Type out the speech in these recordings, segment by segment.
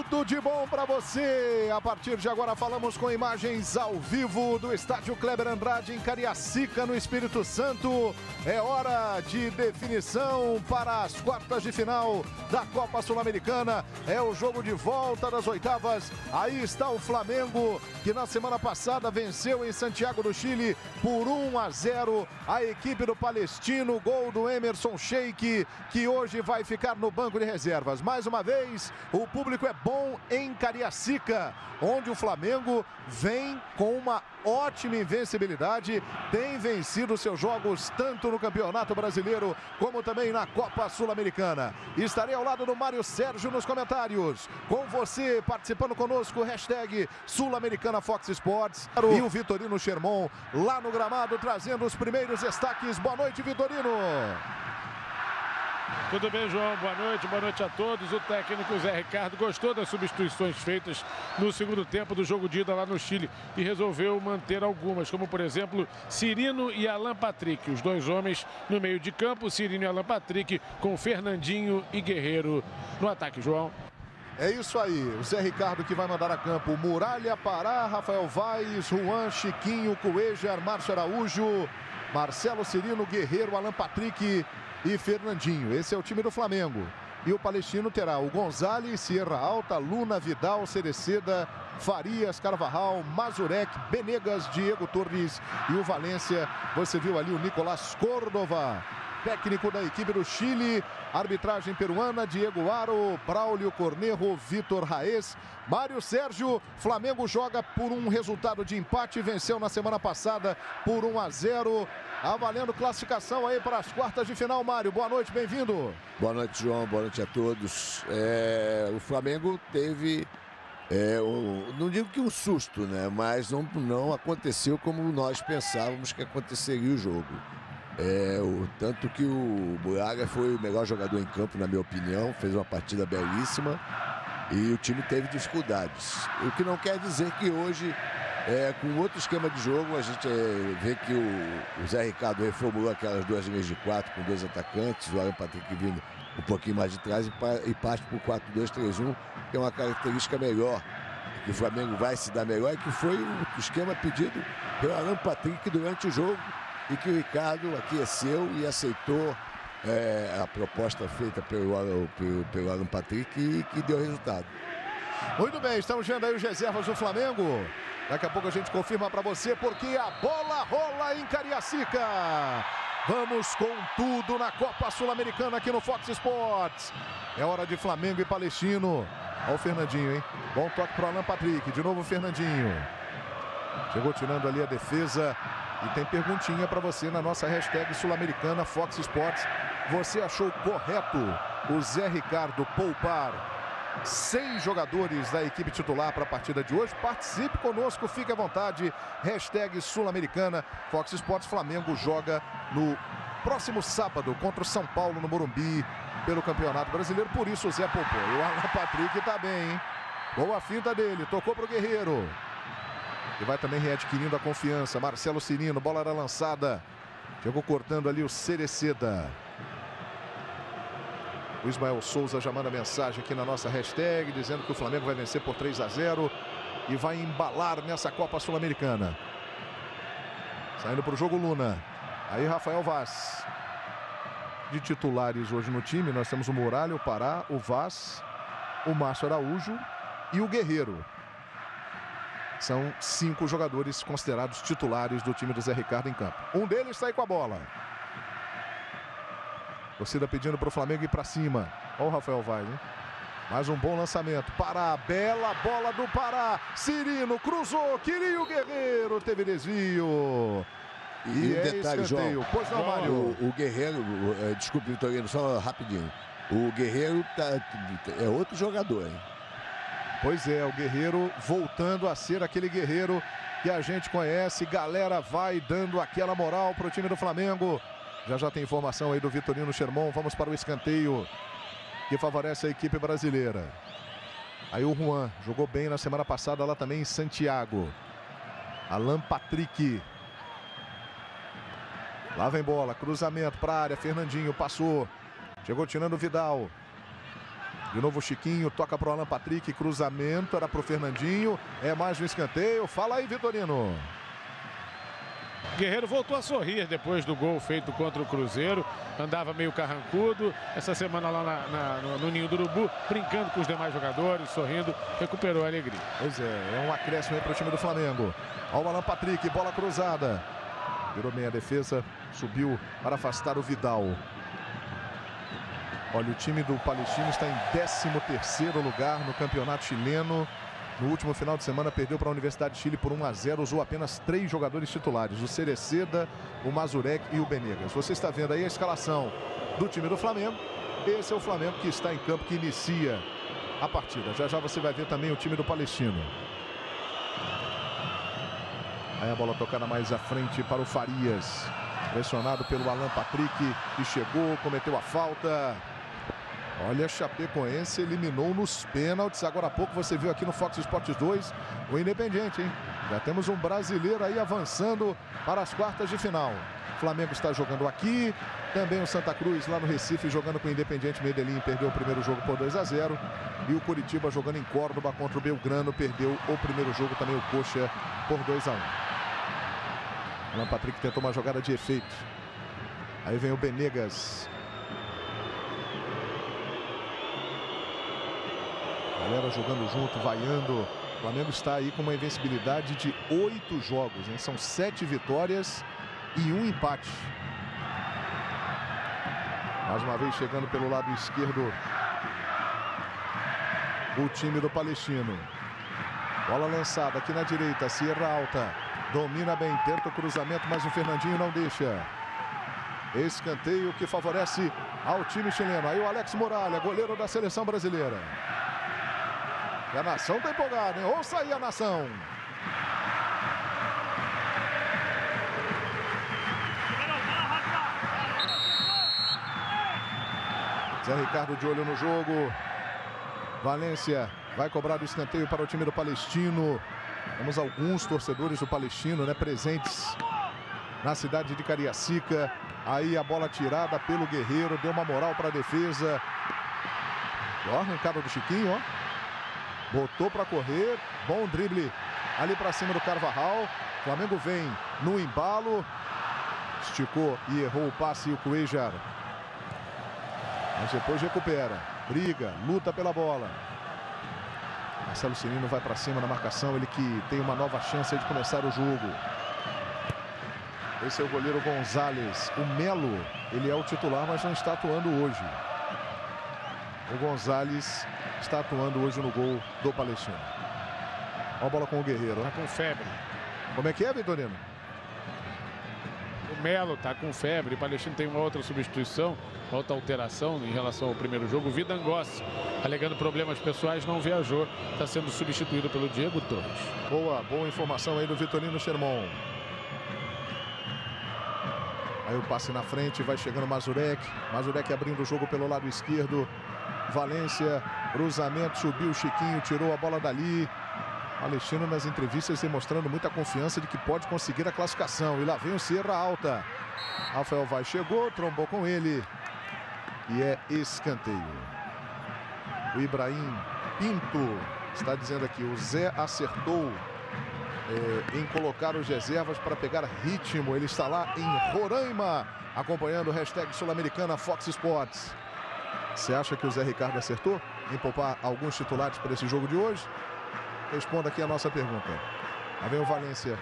Tudo de bom para você. A partir de agora falamos com imagens ao vivo do estádio Kleber Andrade em Cariacica, no Espírito Santo. É hora de definição para as quartas de final da Copa Sul-Americana. É o jogo de volta das oitavas. Aí está o Flamengo, que na semana passada venceu em Santiago do Chile por 1-0 a equipe do Palestino. Gol do Emerson Sheik, que hoje vai ficar no banco de reservas. Mais uma vez, o público é bom em Cariacica, onde o Flamengo vem com uma ótima invencibilidade, tem vencido seus jogos tanto no Campeonato Brasileiro como também na Copa Sul-Americana. Estarei ao lado do Mário Sérgio nos comentários, com você participando conosco, hashtag Sul-Americana Fox Sports, e o Vitorino Sherman lá no gramado trazendo os primeiros destaques. Boa noite, Vitorino. Tudo bem, João? Boa noite a todos. O técnico Zé Ricardo gostou das substituições feitas no segundo tempo do jogo de ida lá no Chile e resolveu manter algumas, como por exemplo Cirino e Alan Patrick, os dois homens no meio de campo, Cirino e Alan Patrick, com Fernandinho e Guerreiro no ataque, João. É isso aí, o Zé Ricardo que vai mandar a campo Muralha, Pará, Rafael Vaz, Juan, Chiquinho, Cuéllar, Márcio Araújo, Marcelo, Cirino, Guerreiro, Alan Patrick e Fernandinho. Esse é o time do Flamengo. E o Palestino terá o Gonzalez, Sierra Alta, Luna, Vidal, Cereceda, Farias, Carvajal, Mazurek, Benegas, Diego Torres e o Valência. Você viu ali o Nicolás Córdova, técnico da equipe do Chile. Arbitragem peruana, Diego Aro, Braulio Cornejo, Vitor Raes. Mário Sérgio, Flamengo joga por um resultado de empate, venceu na semana passada por 1-0. Valendo classificação aí para as quartas de final. Mário, boa noite, bem-vindo. Boa noite, João, boa noite a todos. O Flamengo teve, não digo que um susto, né? Mas não aconteceu como nós pensávamos que aconteceria o jogo. Tanto que o Braga foi o melhor jogador em campo, na minha opinião, fez uma partida belíssima e o time teve dificuldades. O que não quer dizer que hoje, com outro esquema de jogo, a gente vê que o Zé Ricardo reformulou aquelas duas linhas de 4 com dois atacantes, o Alan Patrick vindo um pouquinho mais de trás e parte para o 4-2-3-1, que é uma característica melhor, que o Flamengo vai se dar melhor, e que foi o esquema pedido pelo Alan Patrick durante o jogo, e que o Ricardo aqueceu e aceitou a proposta feita pelo Alan Patrick e que deu resultado. Muito bem, estamos vendo aí os reservas do Flamengo. Daqui a pouco a gente confirma para você, porque a bola rola em Cariacica. Vamos com tudo na Copa Sul-Americana aqui no Fox Sports. É hora de Flamengo e Palestino. Olha o Fernandinho, hein? Bom toque para o Alan Patrick. De novo o Fernandinho. Chegou tirando ali a defesa. E tem perguntinha para você na nossa hashtag Sul-Americana Fox Sports. Você achou correto o Zé Ricardo poupar 6 jogadores da equipe titular para a partida de hoje? Participe conosco, fique à vontade. Hashtag Sul-Americana Fox Sports. Flamengo joga no próximo sábado contra o São Paulo no Morumbi pelo Campeonato Brasileiro. Por isso o Zé poupou. E o Alan Patrick tá bem, hein? Boa finta dele, tocou pro Guerreiro. E vai também readquirindo a confiança. Marcelo Cirino, bola era lançada. Chegou cortando ali o Cereceda. O Ismael Souza já manda mensagem aqui na nossa hashtag, dizendo que o Flamengo vai vencer por 3-0 e vai embalar nessa Copa Sul-Americana. Saindo para o jogo Luna. Aí Rafael Vaz. De titulares hoje no time, nós temos o Muralha, o Pará, o Vaz, o Márcio Araújo e o Guerreiro. São 5 jogadores considerados titulares do time do Zé Ricardo em campo. Um deles sai com a bola. Torcida pedindo para o Flamengo ir para cima. Olha o Rafael Vaz, hein? Mais um bom lançamento. Pará, bela bola do Pará. Cirino cruzou, queria o Guerreiro, teve desvio. E um detalhe, João. Pois não, Mário. O Guerreiro, desculpe, Vitorino, só rapidinho. O Guerreiro é outro jogador, hein? Pois é, o Guerreiro voltando a ser aquele Guerreiro que a gente conhece. Galera vai dando aquela moral para o time do Flamengo. Já tem informação aí do Vitorino Sherman. Vamos para o escanteio que favorece a equipe brasileira. Aí o Juan jogou bem na semana passada lá também em Santiago. Alan Patrick. Lá vem bola, cruzamento para a área. Fernandinho passou. Chegou tirando o Vidal. De novo o Chiquinho, toca para o Alan Patrick, cruzamento, era para o Fernandinho, é mais um escanteio. Fala aí, Vitorino. Guerreiro voltou a sorrir depois do gol feito contra o Cruzeiro. Andava meio carrancudo. Essa semana lá no Ninho do Urubu, brincando com os demais jogadores, sorrindo, recuperou a alegria. Pois é um acréscimo aí para o time do Flamengo. Olha o Alan Patrick, bola cruzada. Virou bem a defesa, subiu para afastar o Vidal. Olha, o time do Palestino está em 13º lugar no campeonato chileno. No último final de semana perdeu para a Universidade de Chile por 1-0, usou apenas 3 jogadores titulares, o Cereceda, o Mazurek e o Benegas. Você está vendo aí a escalação do time do Flamengo. Esse é o Flamengo que está em campo, que inicia a partida. Já já você vai ver também o time do Palestino. Aí a bola tocada mais à frente para o Farias. Pressionado pelo Alan Patrick, que chegou, cometeu a falta. Olha, Chapecoense eliminou nos pênaltis. Agora há pouco você viu aqui no Fox Sports 2 o Independiente, hein? Já temos um brasileiro aí avançando para as quartas de final. O Flamengo está jogando aqui. Também o Santa Cruz lá no Recife jogando com o Independiente Medellín. Perdeu o primeiro jogo por 2-0. E o Curitiba jogando em Córdoba contra o Belgrano. Perdeu o primeiro jogo também o Coxa por 2-1. Alan Patrick tentou uma jogada de efeito. Aí vem o Benegas. Galera jogando junto, vaiando. O Flamengo está aí com uma invencibilidade de 8 jogos, hein? São 7 vitórias e 1 empate. Mais uma vez chegando pelo lado esquerdo o time do Palestino. Bola lançada aqui na direita, Sierra Alta. Domina bem, tenta o cruzamento, mas o Fernandinho não deixa. Escanteio que favorece ao time chileno. Aí o Alex Muralha, goleiro da seleção brasileira. E a nação tá empolgada, hein? Ouça aí a nação. Zé Ricardo de olho no jogo. Valência vai cobrar o escanteio para o time do Palestino. Temos alguns torcedores do Palestino, né, presentes na cidade de Cariacica. Aí a bola tirada pelo Guerreiro, deu uma moral para a defesa. Ó, arrancada do Chiquinho, ó. Botou para correr, bom drible ali para cima do Carvajal. Flamengo vem no embalo. Esticou e errou o passe e o Cuejar. Mas depois recupera, briga, luta pela bola. Marcelo Cirino vai para cima na marcação, ele que tem uma nova chance de começar o jogo. Esse é o goleiro Gonzalez. O Melo, ele é o titular, mas não está atuando hoje. O Gonzalez está atuando hoje no gol do Palestino. Olha a bola com o Guerreiro. Está com febre. Como é que é, Vitorino? O Melo está com febre. O Palestino tem uma outra substituição, outra alteração em relação ao primeiro jogo. O Vidangos, alegando problemas pessoais, não viajou. Está sendo substituído pelo Diego Torres. Boa informação aí do Vitorino Sherman. Aí o passe na frente, vai chegando Mazurek. Mazurek abrindo o jogo pelo lado esquerdo. Valência, cruzamento, subiu o Chiquinho, tirou a bola dali. Palestino nas entrevistas demonstrando muita confiança de que pode conseguir a classificação. E lá vem o Sierra Alta. Rafael Vaz chegou, trombou com ele. E é escanteio. O Ibrahim Pinto está dizendo aqui, o Zé acertou em colocar os reservas para pegar ritmo. Ele está lá em Roraima, acompanhando o hashtag Sul-Americana Fox Sports. Você acha que o Zé Ricardo acertou em poupar alguns titulares para esse jogo de hoje? Responda aqui a nossa pergunta. Lá vem o Valência.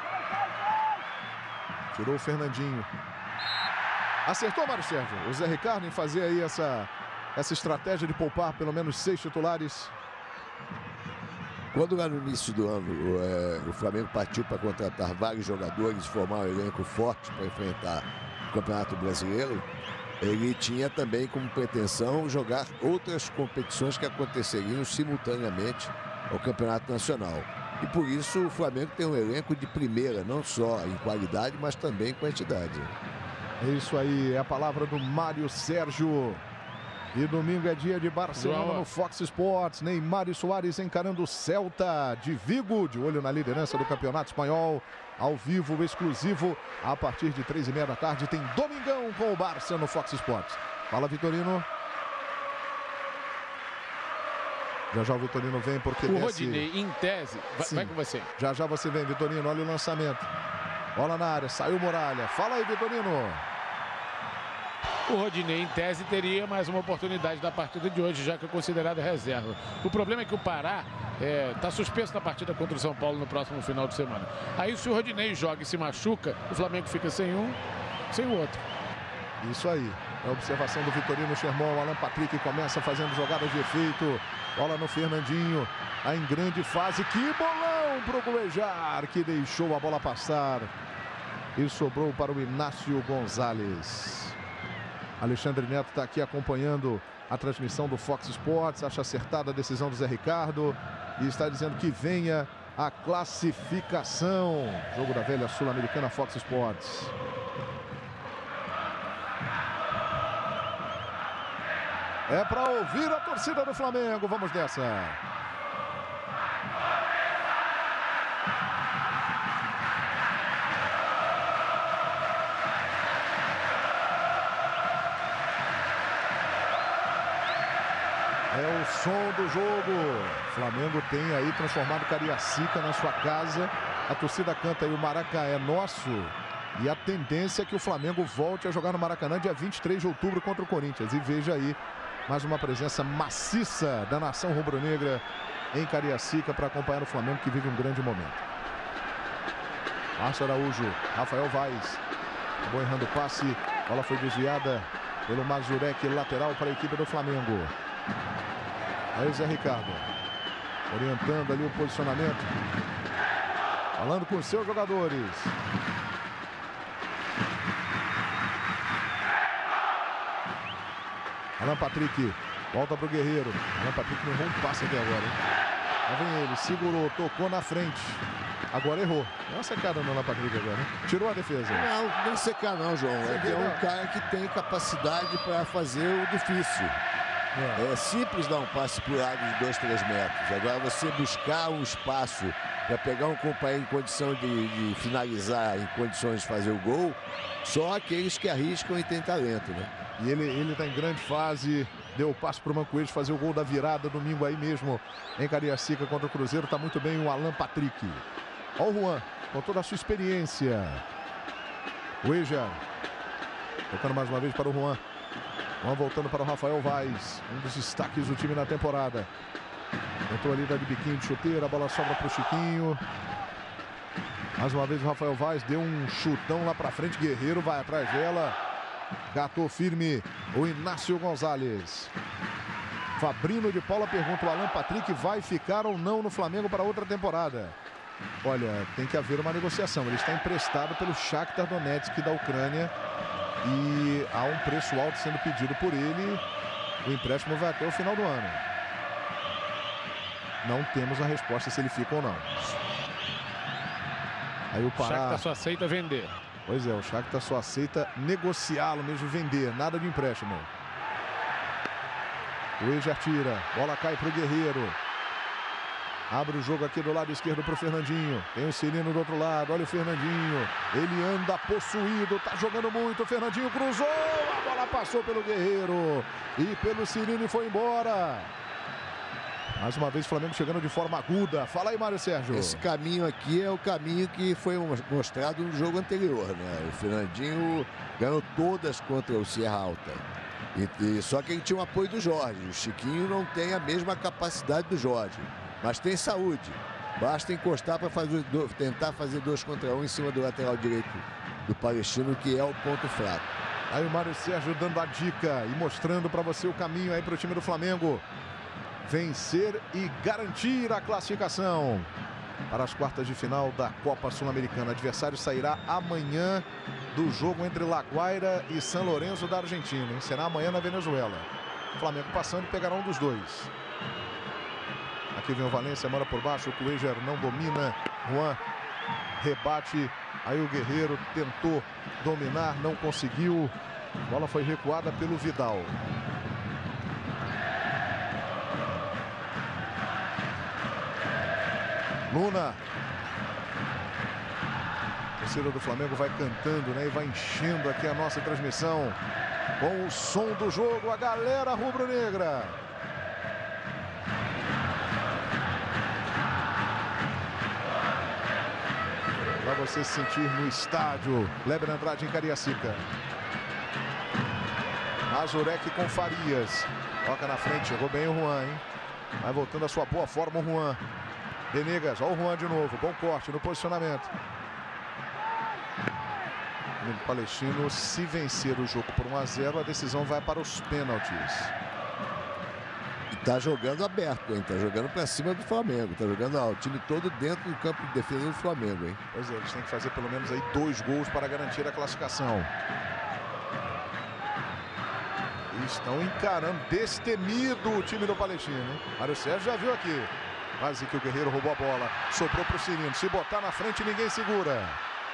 Tirou o Fernandinho. Acertou, Mário Sérgio, o Zé Ricardo em fazer aí essa estratégia de poupar pelo menos 6 titulares? Quando lá no início do ano o Flamengo partiu para contratar vários jogadores, formar um elenco forte para enfrentar o Campeonato Brasileiro, ele tinha também como pretensão jogar outras competições que aconteceriam simultaneamente ao Campeonato Nacional. E por isso o Flamengo tem um elenco de primeira, não só em qualidade, mas também em quantidade. É isso aí, é a palavra do Mário Sérgio. E domingo é dia de Barcelona no Fox Sports. Neymar e Suárez encarando o Celta de Vigo, de olho na liderança do Campeonato Espanhol. Ao vivo, exclusivo, a partir de 3h30 da tarde, tem Domingão com o Barça no Fox Sports. Fala, Vitorino. Já já o Vitorino vem porque o Rodinei, em tese, vai com você. Já já você vem, Vitorino, olha o lançamento. Bola na área, saiu Muralha. Fala aí, Vitorino. O Rodinei, em tese, teria mais uma oportunidade da partida de hoje, já que é considerado reserva. O problema é que o Pará está suspenso na partida contra o São Paulo no próximo final de semana. Aí, se o Rodinei joga e se machuca, o Flamengo fica sem um, sem o outro. Isso aí. É a observação do Vitorino Sherman. O Alan Patrick começa fazendo jogadas de efeito. Bola no Fernandinho. Aí em grande fase. Que bolão para o Guejar, que deixou a bola passar. E sobrou para o Inácio Gonzalez. Alexandre Neto está aqui acompanhando a transmissão do Fox Sports. Acha acertada a decisão do Zé Ricardo. E está dizendo que venha a classificação. Jogo da velha Sul-Americana Fox Sports. É para ouvir a torcida do Flamengo. Vamos nessa. É o som do jogo. O Flamengo tem aí transformado Cariacica na sua casa. A torcida canta aí: o Maracanã é nosso. E a tendência é que o Flamengo volte a jogar no Maracanã dia 23 de outubro contra o Corinthians. E veja aí mais uma presença maciça da nação rubro-negra em Cariacica para acompanhar o Flamengo, que vive um grande momento. Márcio Araújo, Rafael Vaz. Acabou errando o passe. A bola foi desviada pelo Mazurek, lateral para a equipe do Flamengo. Aí o Zé Ricardo orientando ali o posicionamento, falando com os seus jogadores. Alan Patrick volta para o Guerreiro. Alan Patrick não errou um passe até agora, hein? Lá vem ele, segurou, tocou na frente. Agora errou. Deu uma secada no Alan Patrick agora, hein? Tirou a defesa. Não, não secar não, João. É um cara que tem capacidade para fazer o difícil. É simples dar um passe por lado de 2, 3 metros. Agora você buscar um espaço para pegar um companheiro em condição de finalizar, em condições de fazer o gol, só aqueles que arriscam e têm talento, né? E ele está em grande fase. Deu o passe para o Mancoejo fazer o gol da virada domingo aí mesmo em Cariacica contra o Cruzeiro. Está muito bem o Alan Patrick. Olha o Juan, com toda a sua experiência. O Eja tocando mais uma vez para o Juan. Juan voltando para o Rafael Vaz, um dos destaques do time na temporada. Tentou ali dar de biquinho de chuteira, a bola sobra para o Chiquinho. Mais uma vez o Rafael Vaz deu um chutão lá para frente. Guerreiro vai atrás dela. Gatou firme o Inácio Gonzalez. Fabrino de Paula pergunta: o Alan Patrick vai ficar ou não no Flamengo para outra temporada? Olha, tem que haver uma negociação. Ele está emprestado pelo Shakhtar Donetsk da Ucrânia e há um preço alto sendo pedido por ele. O empréstimo vai até o final do ano. Não temos a resposta se ele fica ou não. Aí o Pará... Shakhtar só aceita vender. Pois é, o Shakhtar só aceita negociá-lo mesmo, vender, nada de empréstimo. O Ejar tira, bola cai para o Guerreiro. Abre o jogo aqui do lado esquerdo para o Fernandinho. Tem o Cirino do outro lado, olha o Fernandinho. Ele anda possuído, tá jogando muito. O Fernandinho cruzou, a bola passou pelo Guerreiro e pelo Cirino e foi embora. Mais uma vez o Flamengo chegando de forma aguda. Fala aí, Mário Sérgio. Esse caminho aqui é o caminho que foi mostrado no jogo anterior, né? O Fernandinho ganhou todas contra o Serra Alta. Só que ele tinha o apoio do Jorge. O Chiquinho não tem a mesma capacidade do Jorge, mas tem saúde. Basta encostar para tentar fazer 2 contra 1 em cima do lateral direito do Palestino, que é o ponto fraco. Aí o Mário Sérgio dando a dica e mostrando para você o caminho aí para o time do Flamengo vencer e garantir a classificação para as quartas de final da Copa Sul-Americana. O adversário sairá amanhã do jogo entre La Guaira e São Lourenço da Argentina, hein? Será amanhã na Venezuela. O Flamengo passando, pegará um dos dois. Aqui vem o Valência, manda por baixo, o Cuejar não domina, Juan rebate, aí o Guerreiro tentou dominar, não conseguiu, a bola foi recuada pelo Vidal. Luna. A torcida do Flamengo vai cantando, né? E vai enchendo aqui a nossa transmissão com o som do jogo, a galera rubro-negra. você se sentir no estádio. Kleber Andrade em Cariacica. Mazurek com Farias. Toca na frente, chegou bem o Juan, hein? Vai voltando a sua boa forma o Juan. Benegas, olha o Juan de novo. Bom corte no posicionamento. O Palestino, se vencer o jogo por 1-0, a decisão vai para os pênaltis. E tá jogando aberto, hein? Tá jogando para cima do Flamengo. Tá jogando o time todo dentro do campo de defesa do Flamengo, hein? Pois é, eles têm que fazer pelo menos aí 2 gols para garantir a classificação. Estão encarando destemido o time do Palestino, hein? Mário Sérgio já viu aqui. Quase que o Guerreiro roubou a bola. Soprou para o Cirino. Se botar na frente, ninguém segura.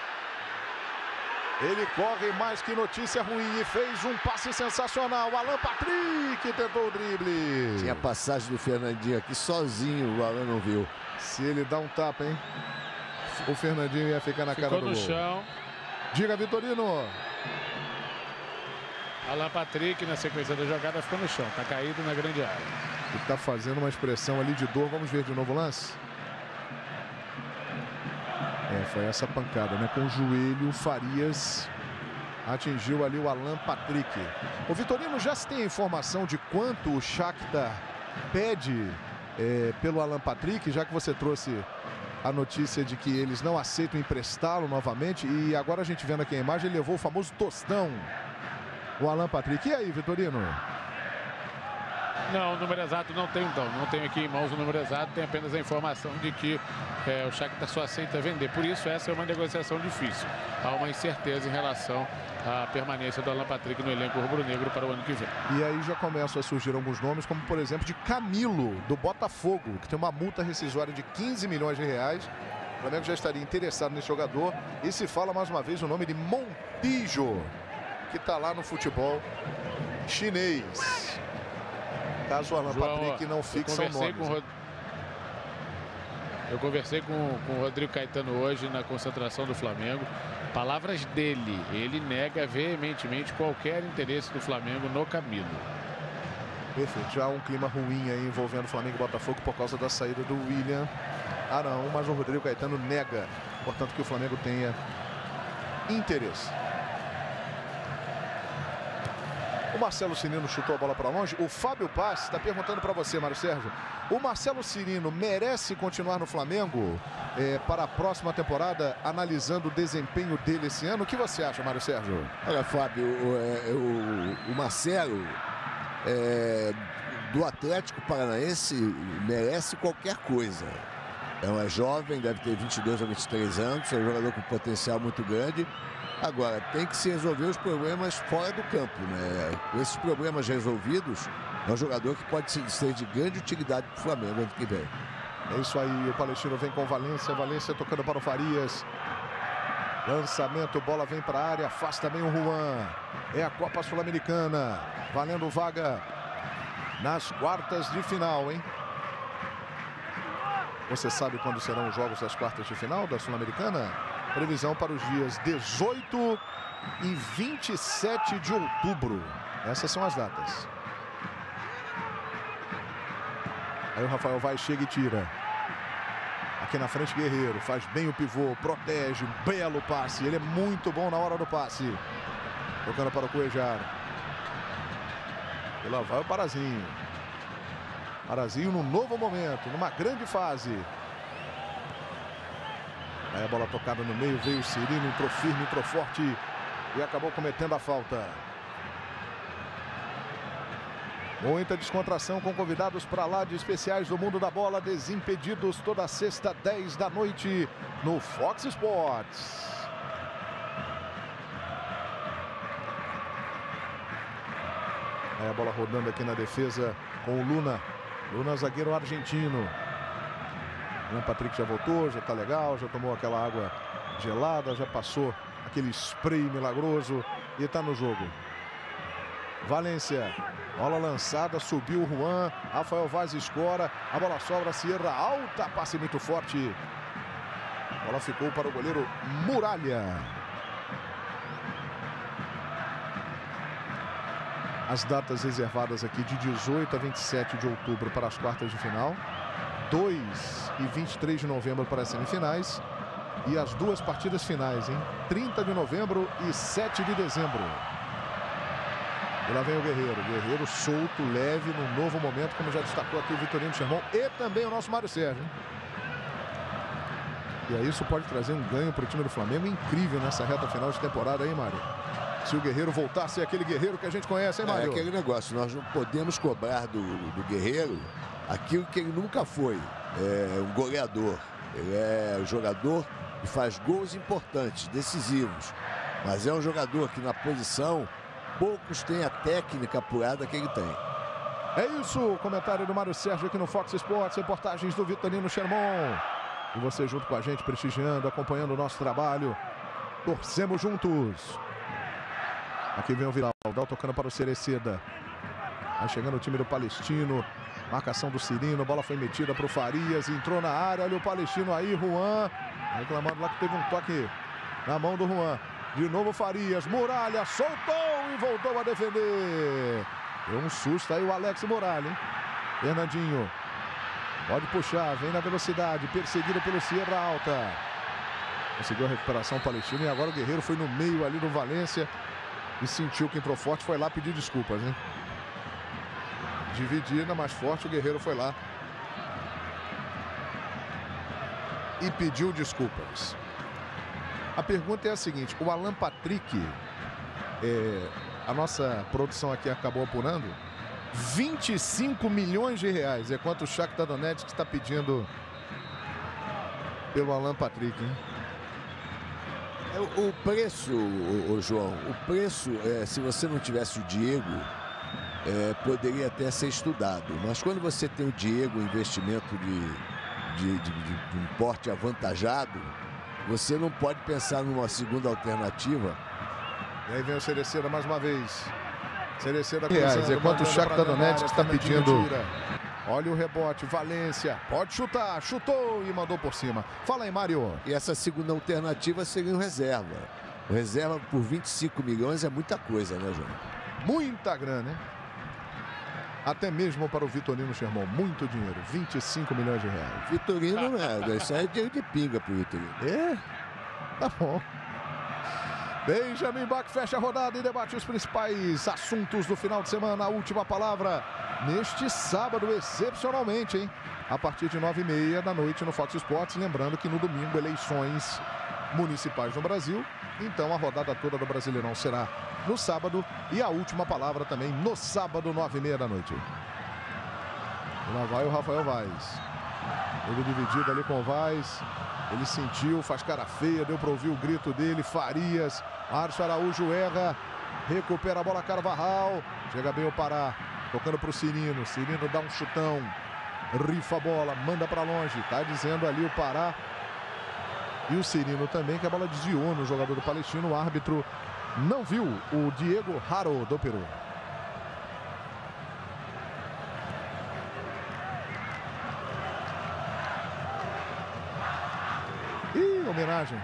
Ele corre mais que notícia ruim e fez um passe sensacional. Alan Patrick tentou o drible. Tinha a passagem do Fernandinho aqui sozinho, o Alan não viu. Se ele dá um tapa, hein? O Fernandinho ia ficar na cara do gol. Ficou no chão. Diga, Vitorino. Alan Patrick, na sequência da jogada, ficou no chão. Tá caído na grande área. Ele tá fazendo uma expressão ali de dor. Vamos ver de novo o lance. Foi essa pancada, né? Com o joelho, Farias atingiu ali o Alan Patrick. O Vitorino, já se tem a informação de quanto o Shakhtar pede pelo Alan Patrick, já que você trouxe a notícia de que eles não aceitam emprestá-lo novamente. E agora a gente vendo aqui a imagem, ele levou o famoso tostão, o Alan Patrick. E aí, Vitorino? Não, o número exato não tem, então. Não tenho aqui em mãos o número exato, tem apenas a informação de que o Shakhtar só aceita vender. Por isso, essa é uma negociação difícil. Há uma incerteza em relação à permanência do Alan Patrick no elenco rubro-negro para o ano que vem. E aí já começam a surgir alguns nomes, como por exemplo de Camilo, do Botafogo, que tem uma multa rescisória de 15 milhões de reais. O Flamengo já estaria interessado nesse jogador. E se fala mais uma vez o nome de Montijo, que está lá no futebol chinês. Caso o Alan Patrick não fique, são nomes. Eu conversei com o Rodrigo Caetano hoje na concentração do Flamengo. Palavras dele, ele nega veementemente qualquer interesse do Flamengo no Camilo. Perfeito, já há um clima ruim aí envolvendo Flamengo e Botafogo por causa da saída do William Arão, mas o Rodrigo Caetano nega, portanto, que o Flamengo tenha interesse. O Marcelo Cirino chutou a bola para longe. O Fábio Paz está perguntando para você, Mário Sérgio. O Marcelo Cirino merece continuar no Flamengo para a próxima temporada, analisando o desempenho dele esse ano? O que você acha, Mário Sérgio? Olha, Fábio, o Marcelo do Atlético Paranaense merece qualquer coisa. É jovem, deve ter 22 ou 23 anos, é um jogador com potencial muito grande. Agora, tem que se resolver os problemas fora do campo, né? Com esses problemas resolvidos, é um jogador que pode ser de grande utilidade para o Flamengo ano que vem. É isso aí, o Palestino vem com Valência, Valência tocando para o Farias. Lançamento, bola vem para a área, afasta bem o Juan. É a Copa Sul-Americana, valendo vaga nas quartas de final, hein? Você sabe quando serão os jogos das quartas de final da Sul-Americana? Previsão para os dias 18 e 27 de outubro. Essas são as datas. Aí o Rafael vai, chega e tira. Aqui na frente, Guerreiro. Faz bem o pivô, protege. Um belo passe. Ele é muito bom na hora do passe. Tocando para o Cuejar. E lá vai o Parazinho. Parazinho num novo momento, numa grande fase. Aí a bola tocada no meio, veio o Cirino, entrou firme, entrou forte e acabou cometendo a falta. Muita descontração com convidados para lá de especiais do mundo da bola, Desimpedidos, toda sexta, 10 da noite, no Fox Sports. Aí a bola rodando aqui na defesa com o Luna. Luna, zagueiro argentino. O Patrick já voltou, já tá legal, já tomou aquela água gelada, já passou aquele spray milagroso e tá no jogo. Valência, bola lançada, subiu o Juan, Rafael Vaz escora, a bola sobra, Sierra alta, passe muito forte. A bola ficou para o goleiro Muralha. As datas reservadas aqui de 18 a 27 de outubro para as quartas de final. 2 e 23 de novembro para as semifinais e as duas partidas finais, hein? 30 de novembro e 7 de dezembro. E lá vem o Guerreiro. Guerreiro solto, leve, num novo momento, como já destacou aqui o Vitorino Sherman e também o nosso Mário Sérgio, hein? E aí isso pode trazer um ganho para o time do Flamengo incrível nessa reta final de temporada, hein, Mário? Se o Guerreiro voltar a ser aquele Guerreiro que a gente conhece, hein, Mário? É aquele negócio, nós não podemos cobrar do Guerreiro aquilo que ele nunca foi. É um goleador. Ele é um jogador que faz gols importantes, decisivos. Mas é um jogador que na posição poucos têm a técnica apurada que ele tem. É isso, o comentário do Mário Sérgio aqui no Fox Sports, reportagens do Vitorino Sherman. E você junto com a gente, prestigiando, acompanhando o nosso trabalho. Torcemos juntos. Aqui vem o Vidal tocando para o Cereceda. Vai chegando o time do Palestino. Marcação do Cirino, bola foi metida para o Farias, entrou na área, olha o Palestino aí, Juan. Reclamando lá que teve um toque na mão do Juan. De novo Farias, Muralha, soltou e voltou a defender. Deu um susto aí o Alex Muralha, hein? Fernandinho. Pode puxar, vem na velocidade, perseguido pelo Sierra Alta. Conseguiu a recuperação palestina e agora o Guerreiro foi no meio ali do Valência e sentiu que entrou forte, foi lá pedir desculpas, né? Dividida, mais forte, o Guerreiro foi lá e pediu desculpas. A pergunta é a seguinte, o Alan Patrick, a nossa produção aqui acabou apurando, 25 milhões de reais é quanto o Shakhtar Donetsk está pedindo pelo Alan Patrick, hein? O preço, João, o preço, se você não tivesse o Diego, poderia até ser estudado. Mas quando você tem o Diego, investimento de um porte avantajado, você não pode pensar numa segunda alternativa. E aí vem o Cereceda mais uma vez. Cereceda reais, enquanto o Shakhtar Donetsk está pedindo. Olha o rebote, Valência, pode chutar, chutou e mandou por cima. Fala aí, Mário. E essa segunda alternativa seria o reserva. O reserva por 25 milhões é muita coisa, né, João? Muita grana, hein? Até mesmo para o Vitorino Sherman, muito dinheiro, 25 milhões de reais. Vitorino, isso aí é dinheiro de pinga pro Vitorino. Tá bom. Benjamin Bach fecha a rodada e debate os principais assuntos do final de semana. A última palavra neste sábado, excepcionalmente, hein? A partir de 9h30 da noite no Fox Sports. Lembrando que no domingo, eleições municipais no Brasil. Então a rodada toda do Brasileirão será no sábado. E a última palavra também no sábado, 9h30 da noite. E lá vai o Rafael Vaz. Ele dividido ali com o Vaz. Ele sentiu, faz cara feia, deu para ouvir o grito dele. Farias, Márcio Araújo erra, recupera a bola Carvajal, chega bem o Pará, tocando para o Cirino. Cirino dá um chutão, rifa a bola, manda para longe. Tá dizendo ali o Pará e o Cirino também que a bola desviou no jogador do Palestino. O árbitro não viu o Diego Haro do Peru. Homenagem.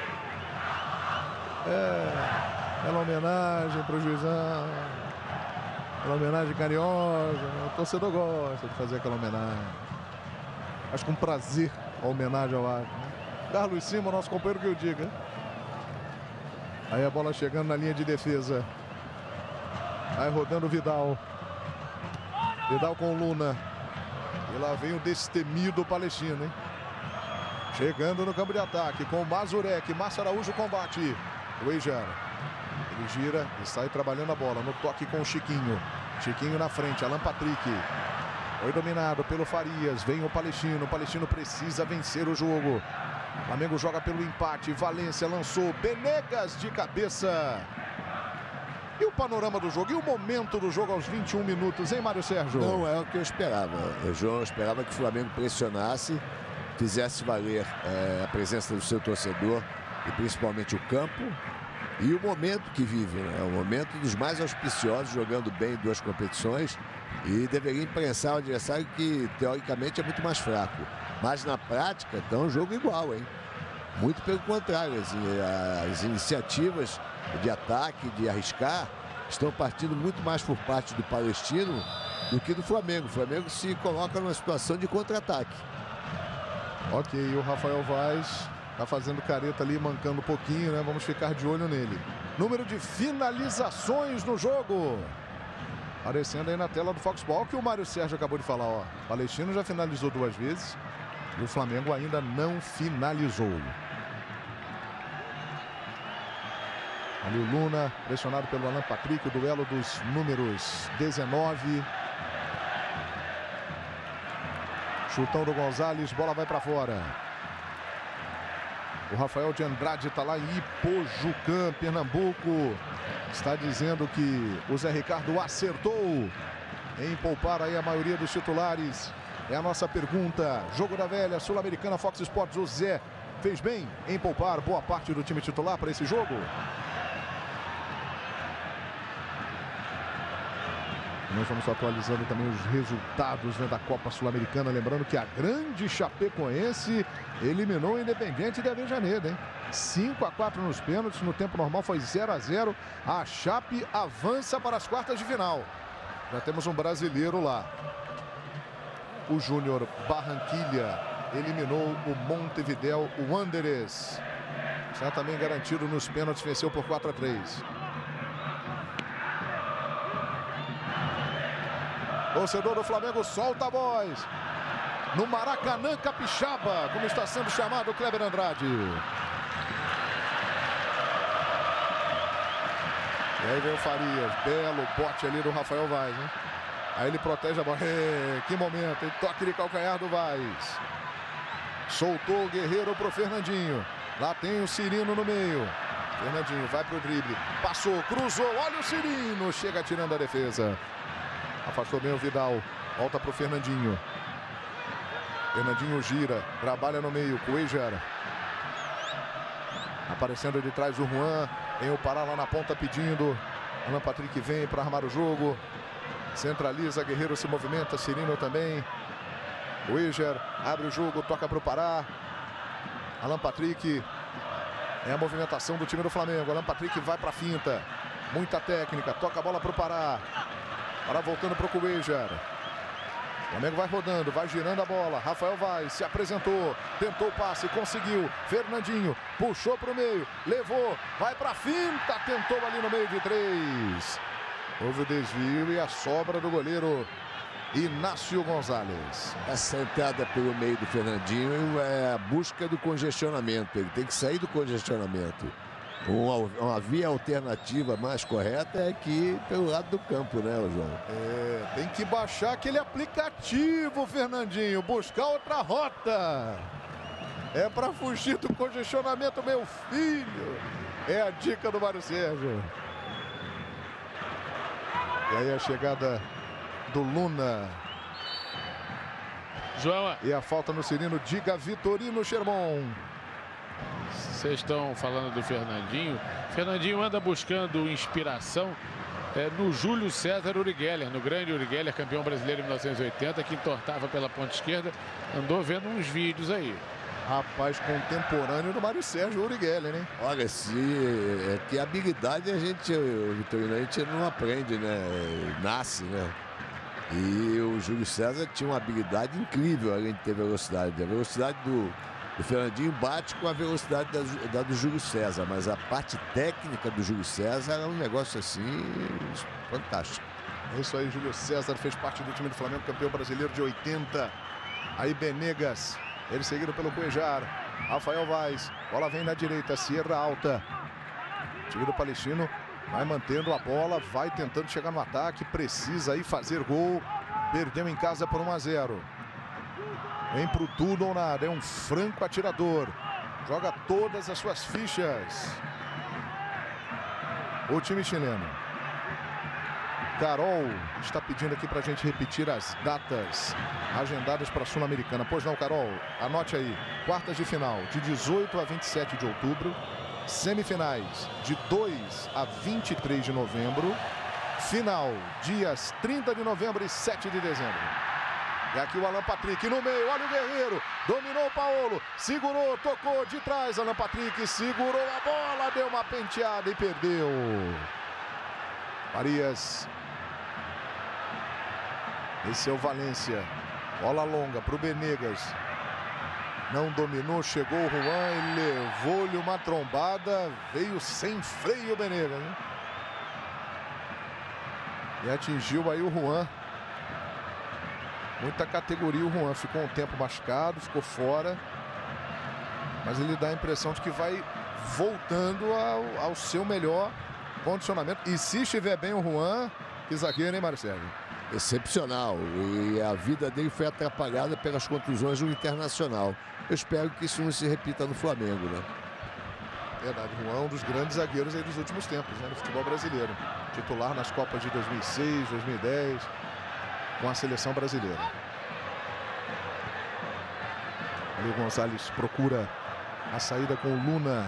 Aquela homenagem para o juizão. Aquela homenagem carinhosa. O torcedor gosta de fazer aquela homenagem. Acho com prazer a homenagem ao árbitro. Carlos Simon, nosso companheiro, que eu diga. Aí a bola chegando na linha de defesa. Vai rodando o Vidal. Vidal com o Luna. E lá vem o destemido palestino, hein? Chegando no campo de ataque com o Mazurek. Márcio Araújo combate. O Eijar. Ele gira e sai trabalhando a bola. No toque com o Chiquinho. Chiquinho na frente. Alan Patrick. Foi dominado pelo Farias. Vem o Palestino. O Palestino precisa vencer o jogo. O Flamengo joga pelo empate. Valência lançou. Benegas de cabeça. E o panorama do jogo? E o momento do jogo aos 21 minutos, hein, Mário Sérgio? Não é o que eu esperava. Eu esperava que o Flamengo pressionasse, fizesse valer a presença do seu torcedor e principalmente o campo e o momento que vive, né? O momento dos mais auspiciosos, jogando bem em duas competições, e deveria imprensar o adversário que teoricamente é muito mais fraco, mas na prática está um jogo igual, hein? Muito pelo contrário, as iniciativas de ataque, de arriscar, estão partindo muito mais por parte do Palestino do que do Flamengo. O Flamengo se coloca numa situação de contra-ataque. Ok, o Rafael Vaz Tá fazendo careta ali, mancando um pouquinho, né? Vamos ficar de olho nele. Número de finalizações no jogo. Aparecendo aí na tela do Fox Ball, que o Mário Sérgio acabou de falar, ó. O Palestino já finalizou 2 vezes e o Flamengo ainda não finalizou. Ali o Luna, pressionado pelo Alan Patrick, o duelo dos números 19. Chutão do Gonzalez, bola vai para fora. O Rafael de Andrade está lá em Ipojucã, Pernambuco. Está dizendo que o Zé Ricardo acertou em poupar aí a maioria dos titulares. É a nossa pergunta. Jogo da velha, Sul-Americana, Fox Sports. O Zé fez bem em poupar boa parte do time titular para esse jogo? Nós vamos atualizando também os resultados, né, da Copa Sul-Americana. Lembrando que a grande Chapecoense eliminou o Independiente de Avejaneda, hein? 5-4 nos pênaltis. No tempo normal foi 0-0. A Chape avança para as quartas de final. Já temos um brasileiro lá. O Júnior Barranquilha eliminou o Montevideo Wanderers. Já também garantido nos pênaltis, venceu por 4-3. Torcedor do Flamengo solta a voz. No Maracanã Capixaba, como está sendo chamado o Kleber Andrade. E aí vem o Farias. Belo bote ali do Rafael Vaz, né? Aí ele protege a bola. Que momento, hein? Toque de calcanhar do Vaz. Soltou o Guerreiro pro Fernandinho. Lá tem o Cirino no meio. Fernandinho vai pro drible. Passou, cruzou. Olha o Cirino. Chega tirando a defesa. Afastou bem o Vidal. Volta pro Fernandinho. Fernandinho gira. Trabalha no meio. Cuejar. Aparecendo de trás o Juan. Tem o Pará lá na ponta pedindo. Alan Patrick vem para armar o jogo. Centraliza. Guerreiro se movimenta. Cirino também. Cuejar abre o jogo. Toca pro Pará. Alan Patrick. É a movimentação do time do Flamengo. Alan Patrick vai para a finta. Muita técnica. Toca a bola pro Pará. Pará voltando para o Cuejar. O Flamengo vai rodando, vai girando a bola. Rafael Vaz se apresentou, tentou o passe, conseguiu. Fernandinho puxou para o meio, levou, vai para a finta, tentou ali no meio de 3. Houve o desvio e a sobra do goleiro Inácio Gonzalez. Essa entrada pelo meio do Fernandinho é a busca do congestionamento. Ele tem que sair do congestionamento. Uma via alternativa mais correta é aqui pelo lado do campo, né, João? Tem que baixar aquele aplicativo, Fernandinho, buscar outra rota. É para fugir do congestionamento, meu filho. É a dica do Mário Sérgio. E aí a chegada do Luna. João. E a falta no Cirino, diga Vitorino Sherman. Vocês estão falando do Fernandinho. Fernandinho anda buscando inspiração no Júlio César Uri Geller, no grande Uri Geller, campeão brasileiro em 1980, que entortava pela ponta esquerda. Andou vendo uns vídeos aí. Rapaz, contemporâneo do Mário Sérgio Uri Geller, hein? Olha, é que habilidade Vitorino, a gente não aprende, né? Nasce, né? E o Júlio César tinha uma habilidade incrível, além de ter velocidade. A velocidade do Fernandinho bate com a velocidade da do Júlio César, mas a parte técnica do Júlio César é um negócio assim fantástico. É isso aí, Júlio César fez parte do time do Flamengo, campeão brasileiro de 80. Aí Benegas, ele seguido pelo Cuejar. Rafael Vaz, bola vem na direita, Sierra alta. O time do Palestino vai mantendo a bola, vai tentando chegar no ataque, precisa aí fazer gol. Perdeu em casa por 1-0. Vem pro tudo ou nada, é um franco atirador. Joga todas as suas fichas. O time chileno. Carol está pedindo aqui pra gente repetir as datas agendadas para a Sul-Americana. Pois não, Carol? Anote aí. Quartas de final, de 18 a 27 de outubro. Semifinais, de 2 a 23 de novembro. Final, dias 30 de novembro e 7 de dezembro. E aqui o Alan Patrick no meio, olha o Guerreiro, dominou o Paulo, segurou, tocou de trás, Alan Patrick segurou a bola, deu uma penteada e perdeu. Farias. Esse é o Valência, bola longa para o Benegas. Não dominou, chegou o Juan e levou-lhe uma trombada. Veio sem freio o Benegas, né? E atingiu aí o Juan. Muita categoria o Juan. Ficou um tempo machucado, ficou fora. Mas ele dá a impressão de que vai voltando ao seu melhor condicionamento. E se estiver bem o Juan, que zagueiro, hein, Mário Sérgio? Excepcional. E a vida dele foi atrapalhada pelas contusões do Internacional. Eu espero que isso não se repita no Flamengo, né? Verdade, Juan é um dos grandes zagueiros aí dos últimos tempos, né, no futebol brasileiro. Titular nas Copas de 2006, 2010, com a seleção brasileira. Ali o Gonzalez procura a saída com o Luna.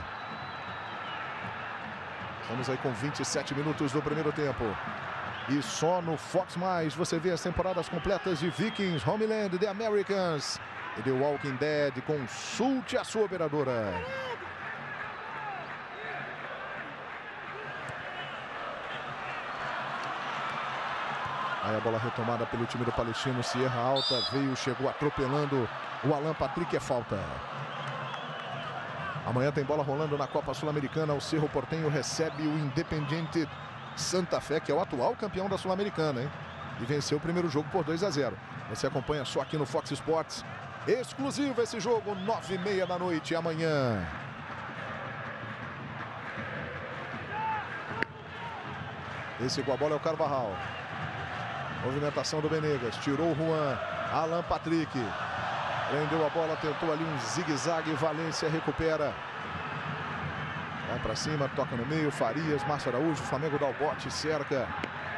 Estamos aí com 27 minutos do primeiro tempo. E só no Fox Mais você vê as temporadas completas de Vikings, Homeland, The Americans e The Walking Dead. Consulte a sua operadora. Aí a bola retomada pelo time do Palestino. Sierra alta, veio, chegou atropelando o Alan Patrick. É falta. Amanhã tem bola rolando na Copa Sul-Americana. O Cerro Porteño recebe o Independiente Santa Fé, que é o atual campeão da Sul-Americana, hein? E venceu o primeiro jogo por 2-0. Você acompanha só aqui no Fox Sports. Exclusivo esse jogo, 9h30 da noite amanhã. Esse com a bola é o Carvajal. Movimentação do Benegas. Tirou o Juan. Alan Patrick. Prendeu a bola, tentou ali um zigue-zague. Valência recupera. Vai para cima, toca no meio. Farias, Márcio Araújo. Flamengo dá o bote, cerca.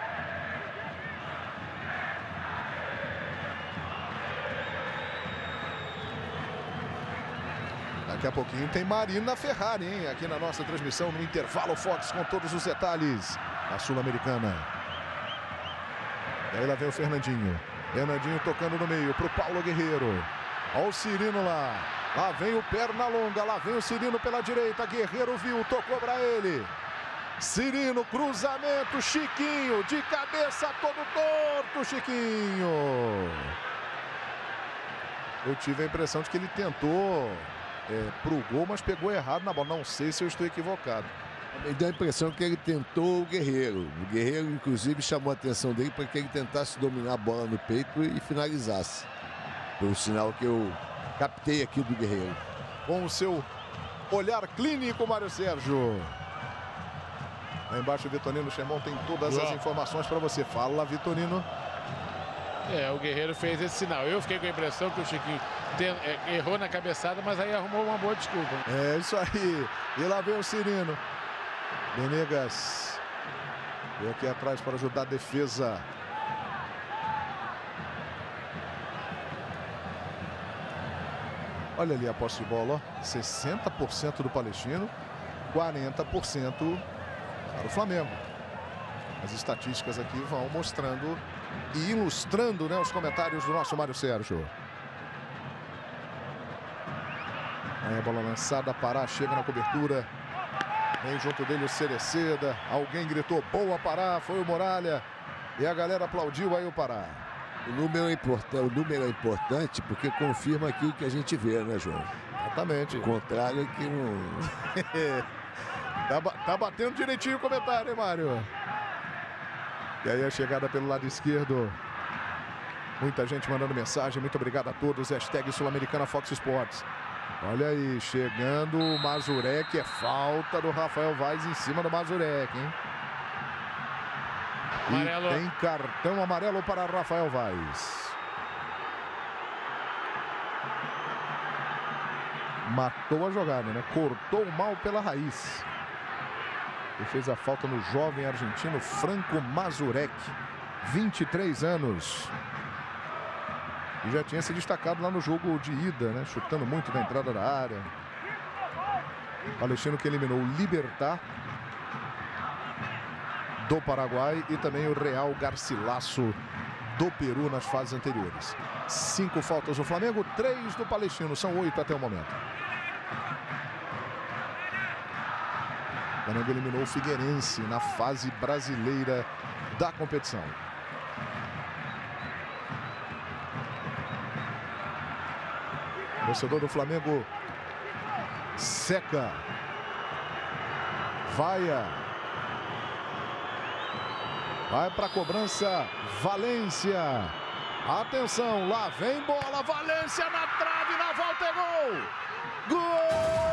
Daqui a pouquinho tem Marina Ferrari, hein? Aqui na nossa transmissão no Intervalo Fox com todos os detalhes da Sul-Americana. E aí lá vem o Fernandinho. Fernandinho tocando no meio para o Paulo Guerreiro. Olha o Cirino lá. Lá vem o Pernalonga. Lá vem o Cirino pela direita. Guerreiro viu, tocou para ele. Cirino, cruzamento. Chiquinho, de cabeça todo torto, Chiquinho. Eu tive a impressão de que ele tentou pro gol, mas pegou errado na bola. Não sei se eu estou equivocado. Me deu a impressão que ele tentou o Guerreiro. O Guerreiro, inclusive, chamou a atenção dele para que ele tentasse dominar a bola no peito e finalizasse. Foi o sinal que eu captei aqui do Guerreiro. Com o seu olhar clínico, Mário Sérgio. Lá embaixo o Vitorino Chemon tem todas as informações para você. Fala, Vitorino. O Guerreiro fez esse sinal. Eu fiquei com a impressão que o Chiquinho errou na cabeçada, mas aí arrumou uma boa desculpa. É isso aí. E lá vem o Cirino. Benegas veio aqui atrás para ajudar a defesa. Olha ali a posse de bola, ó. 60% do Palestino, 40% para o Flamengo. As estatísticas aqui vão mostrando e ilustrando, né, os comentários do nosso Mário Sérgio. Aí a bola lançada, Pará chega na cobertura. Vem junto dele o Cereceda. Alguém gritou, boa Pará, foi o Muralha. E a galera aplaudiu aí o Pará. O número é importante porque confirma aquilo que a gente vê, né, João? Exatamente. O contrário é que não... tá batendo direitinho o comentário, hein, Mário? E aí a chegada pelo lado esquerdo. Muita gente mandando mensagem. Muito obrigado a todos. Hashtag Sul-Americana Fox Sports. Olha aí, chegando o Mazurek. É falta do Rafael Vaz em cima do Mazurek, hein? Amarelo. E tem cartão amarelo para Rafael Vaz. Matou a jogada, né? Cortou o mal pela raiz. E fez a falta no jovem argentino Franco Mazurek, 23 anos. E já tinha se destacado lá no jogo de ida, né? Chutando muito da entrada da área. Palestino que eliminou o Libertad do Paraguai e também o Real Garcilaso do Peru nas fases anteriores. 5 faltas do Flamengo, 3 do Palestino. São 8 até o momento. O Flamengo eliminou o Figueirense na fase brasileira da competição. Torcedor do Flamengo seca. Vaia. Vai para a cobrança, Valência. Atenção, lá vem bola, Valência na trave, na volta é gol! Gol!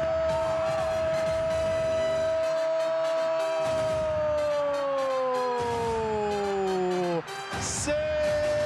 Cereceda!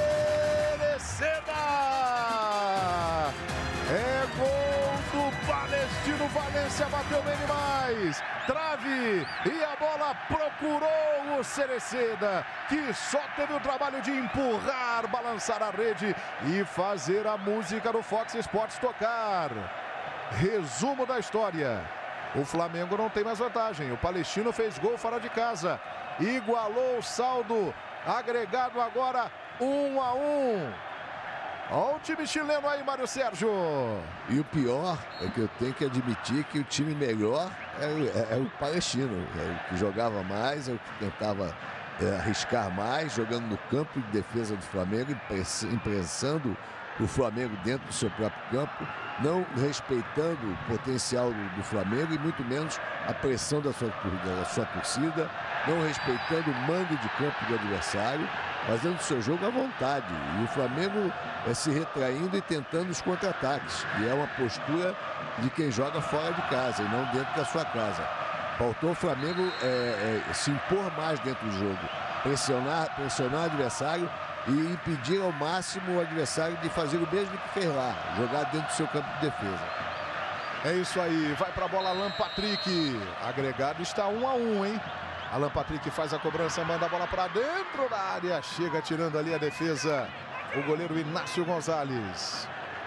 É gol do Palestino, Valência bateu bem demais. Trave e a bola procurou o Cereceda, que só teve o trabalho de empurrar, balançar a rede e fazer a música do Fox Sports tocar. Resumo da história: o Flamengo não tem mais vantagem. O Palestino fez gol fora de casa, igualou o saldo agregado agora 1-1. Olha o time chileno aí, Mário Sérgio. E o pior é que eu tenho que admitir que o time melhor é o Palestino. É o que jogava mais, é o que tentava arriscar mais, jogando no campo de defesa do Flamengo, imprensando o Flamengo dentro do seu próprio campo, não respeitando o potencial do Flamengo e muito menos a pressão da sua torcida, não respeitando o mando de campo do adversário, fazendo o seu jogo à vontade. E o Flamengo se retraindo e tentando os contra-ataques, que é uma postura de quem joga fora de casa e não dentro da sua casa. Faltou o Flamengo se impor mais dentro do jogo, pressionar o adversário e impedir ao máximo o adversário de fazer o mesmo que fez lá, jogar dentro do seu campo de defesa. É isso aí, vai para a bola Alan Patrick. Agregado está 1-1, hein? Alan Patrick faz a cobrança, manda a bola para dentro da área. Chega tirando ali a defesa o goleiro Inácio Gonzalez.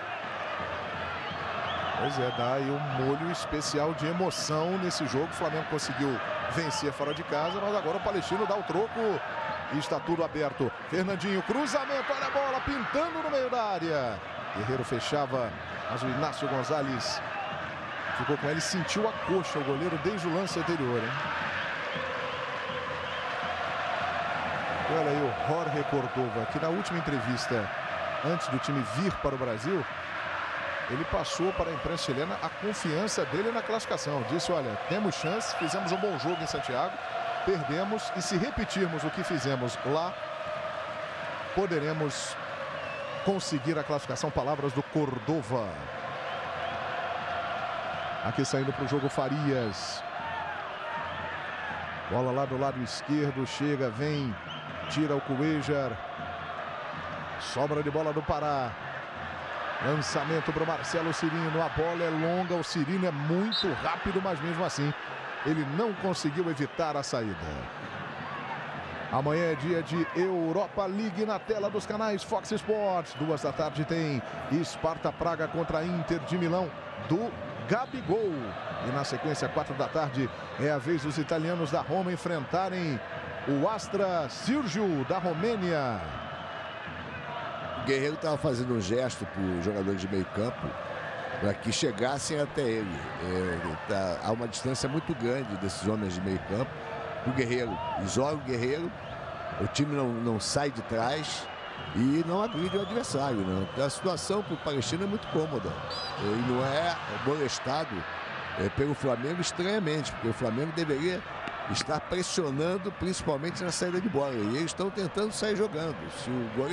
Pois é, dá aí um molho especial de emoção nesse jogo. O Flamengo conseguiu vencer fora de casa, mas agora o Palestino dá o troco e está tudo aberto. Fernandinho, cruzamento, olha a bola pintando no meio da área. Guerreiro fechava, mas o Inácio Gonzalez ficou com ele, sentiu a coxa o goleiro desde o lance anterior, hein? Olha aí o Jorge Cordova, que na última entrevista, antes do time vir para o Brasil, ele passou para a imprensa chilena a confiança dele na classificação. Disse, olha, temos chance, fizemos um bom jogo em Santiago, perdemos e se repetirmos o que fizemos lá, poderemos conseguir a classificação. Palavras do Cordova. Aqui saindo para o jogo Farias. Bola lá do lado esquerdo, chega, vem, tira o Cuéllar. Sobra de bola do Pará. Lançamento para o Marcelo Cirino. A bola é longa, o Cirino é muito rápido, mas mesmo assim ele não conseguiu evitar a saída. Amanhã é dia de Europa League na tela dos canais Fox Sports. 2 da tarde tem Sparta Praga contra a Inter de Milão do Gabigol. E na sequência, 4 da tarde, é a vez dos italianos da Roma enfrentarem o Astra Sirju da Romênia. O Guerreiro estava fazendo um gesto para os jogadores de meio campo para que chegassem até ele. Há uma distância muito grande desses homens de meio campo. O Guerreiro isola o Guerreiro, o time não sai de trás e não agride o adversário. Né? A situação para o Palestino é muito cômoda. Ele não é molestado pelo Flamengo estranhamente, porque o Flamengo deveria estar pressionando principalmente na saída de bola. E eles estão tentando sair jogando. Se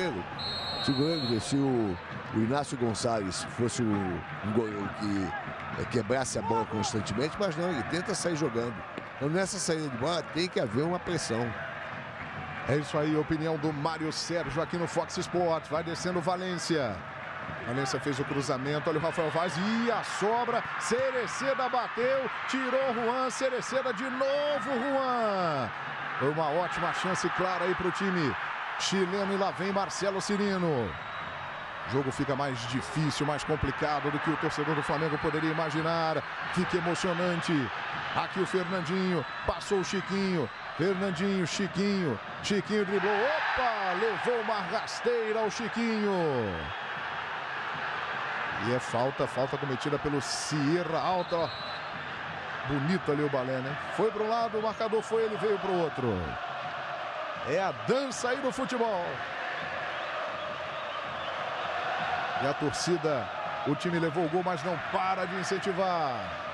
o Inácio Gonzalez fosse um goleiro que quebrasse a bola constantemente, mas não, ele tenta sair jogando. Então nessa saída de bola tem que haver uma pressão. É isso aí, a opinião do Mário Sérgio aqui no Fox Sports. Vai descendo o Valência. Valência fez o cruzamento, olha o Rafael Vaz e a sobra. Cereceda bateu, tirou Juan, Cereceda de novo, Juan. Foi uma ótima chance clara aí para o time chileno e lá vem Marcelo Cirino. O jogo fica mais difícil, mais complicado do que o torcedor do Flamengo poderia imaginar. Fica emocionante. Aqui o Fernandinho, passou o Chiquinho. Fernandinho, Chiquinho driblou. Opa, levou uma rasteira ao Chiquinho. E é falta cometida pelo Sierra Alta. Bonito ali o balé, né? Foi para um lado, o marcador foi, ele veio para o outro. É a dança aí do futebol. E a torcida O time levou o gol, mas não para de incentivar.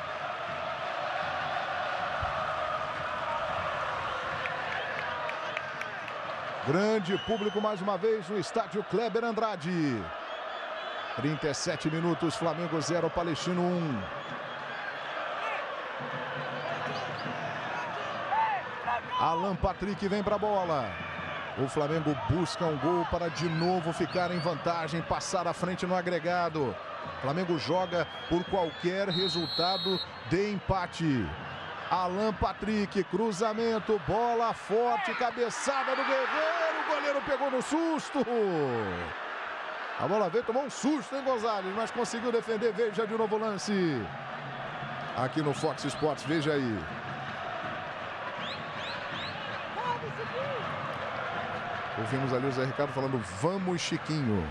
Grande público mais uma vez no estádio Kleber Andrade. 37 minutos, Flamengo 0, Palestino 1. Alan Patrick vem para a bola. O Flamengo busca um gol para de novo ficar em vantagem, passar à frente no agregado. O Flamengo joga por qualquer resultado de empate. Alan Patrick, cruzamento, bola forte, cabeçada do Guerreiro, o goleiro pegou no susto. A bola veio, tomou um susto, hein, Gonzalez, mas conseguiu defender. Veja de novo o lance aqui no Fox Sports, veja aí. Ouvimos ali o Zé Ricardo falando, vamos Chiquinho.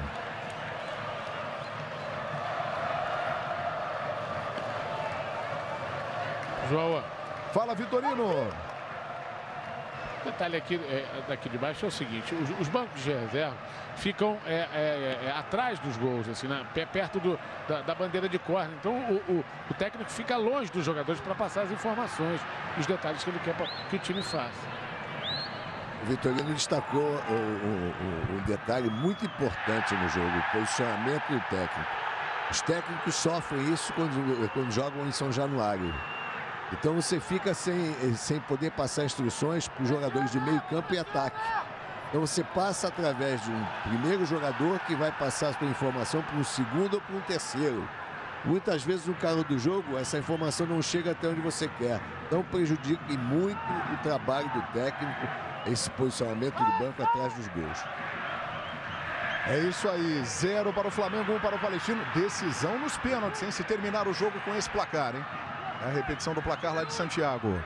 João. Fala, Vitorino. O detalhe aqui, daqui de baixo é o seguinte, os bancos de reserva ficam atrás dos gols, assim, perto da bandeira de córner. Então o técnico fica longe dos jogadores para passar as informações, os detalhes que ele quer que o time faça. O Vitorino destacou um detalhe muito importante no jogo, o posicionamento do técnico. Os técnicos sofrem isso quando jogam em São Januário. Então você fica sem poder passar instruções para os jogadores de meio campo e ataque. Então você passa através de um primeiro jogador que vai passar a sua informação para um segundo ou para um terceiro. Muitas vezes no calor do jogo essa informação não chega até onde você quer. Então prejudica muito o trabalho do técnico, esse posicionamento do banco atrás dos gols. É isso aí, 0 para o Flamengo, 1 para o Palestino. Decisão nos pênaltis, hein? Se terminar o jogo com esse placar, hein? É a repetição do placar lá de Santiago.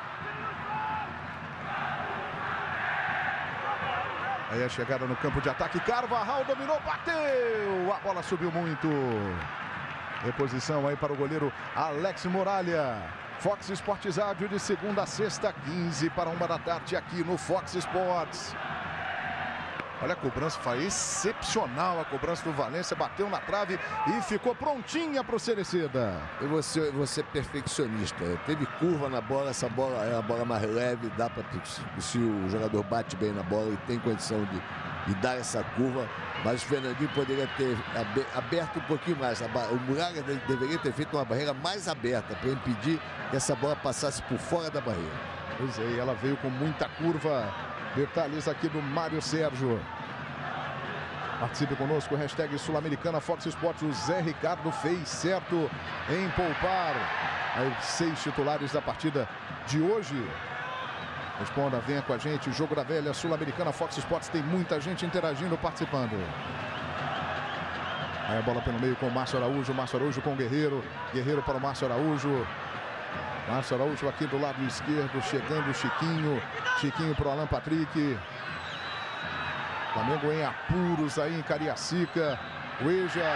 Aí a chegada no campo de ataque. Carvajal dominou, bateu! A bola subiu muito. Reposição aí para o goleiro Alex Muralha. Fox Sports Rádio de segunda a sexta, 15 para 1 da tarde aqui no Fox Sports. Olha a cobrança, foi excepcional a cobrança do Valência, bateu na trave e ficou prontinha para o Cereceda. E você é perfeccionista, teve curva na bola, essa bola é uma bola mais leve, dá para se o jogador bate bem na bola e tem condição de dar essa curva, mas o Fernandinho poderia ter aberto um pouquinho mais. O Muralha deveria ter feito uma barreira mais aberta para impedir que essa bola passasse por fora da barreira. Pois é, ela veio com muita curva. Detalhes aqui do Mário Sérgio. Participe conosco, hashtag Sul-Americana Fox Sports. O Zé Ricardo fez certo em poupar as 6 titulares da partida de hoje. Responda, venha com a gente. Jogo da Velha, Sul-Americana Fox Sports. Tem muita gente interagindo, participando. Aí a bola pelo meio com o Márcio Araújo. Márcio Araújo com o Guerreiro. Guerreiro para o Márcio Araújo. Márcio Araújo aqui do lado esquerdo, chegando o Chiquinho. Chiquinho para o Alan Patrick. Flamengo em apuros aí em Cariacica. O Ejar.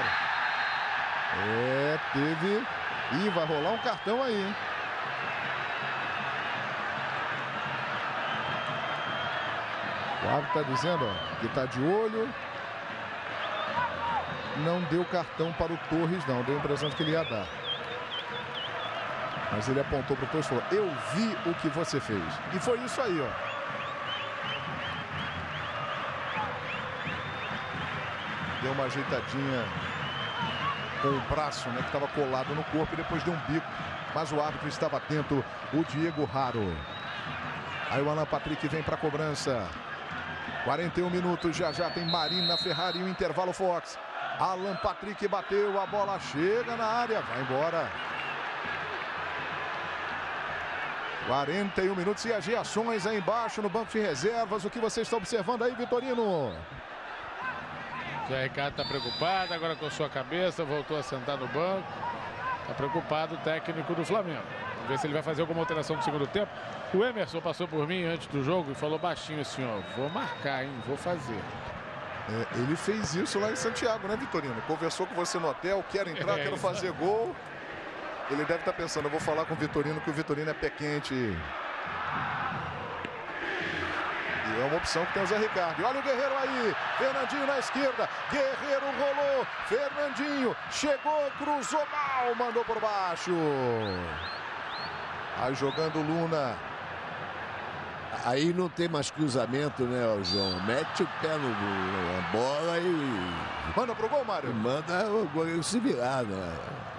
Teve. E vai rolar um cartão aí, hein? O árbitro está dizendo, ó, que está de olho. Não deu cartão para o Torres, não. Deu a impressão de que ele ia dar. Mas ele apontou para o Torres e falou, eu vi o que você fez. E foi isso aí, ó. Deu uma ajeitadinha com o braço, né, que estava colado no corpo e depois deu um bico. Mas o árbitro estava atento, o Diego Raro. Aí o Alan Patrick vem para a cobrança. 41 minutos, já tem Marina Ferrari e o intervalo Fox. Alan Patrick bateu, a bola chega na área, vai embora. 41 minutos e as reações aí embaixo no banco de reservas. O que você está observando aí, Vitorino? Zé Ricardo está preocupado, agora com a sua cabeça, voltou a sentar no banco. Está preocupado o técnico do Flamengo. Vamos ver se ele vai fazer alguma alteração no segundo tempo. O Emerson passou por mim antes do jogo e falou baixinho assim, ó, vou marcar, hein, vou fazer. Ele fez isso lá em Santiago, né, Vitorino? Conversou com você no hotel, quero entrar, quero fazer gol. Ele deve estar pensando, eu vou falar com o Vitorino, que o Vitorino é pé quente. E é uma opção que tem o Zé Ricardo. E olha o Guerreiro aí. Fernandinho na esquerda. Guerreiro rolou. Fernandinho chegou, cruzou mal, mandou por baixo. Aí jogando Luna. Aí não tem mais cruzamento, né, João? Mete o pé na bola e... Manda pro gol, Mário. Manda o goleiro se virar, né?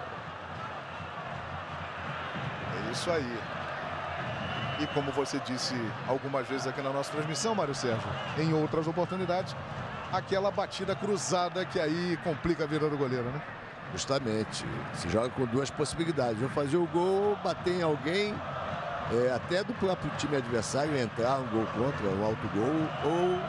É isso aí. E como você disse algumas vezes aqui na nossa transmissão, Mário Sérgio, em outras oportunidades, aquela batida cruzada que aí complica a vida do goleiro, né? Justamente. Se joga com duas possibilidades. Ou fazer o gol, bater em alguém, até do próprio time adversário, entrar um gol contra, um autogol, ou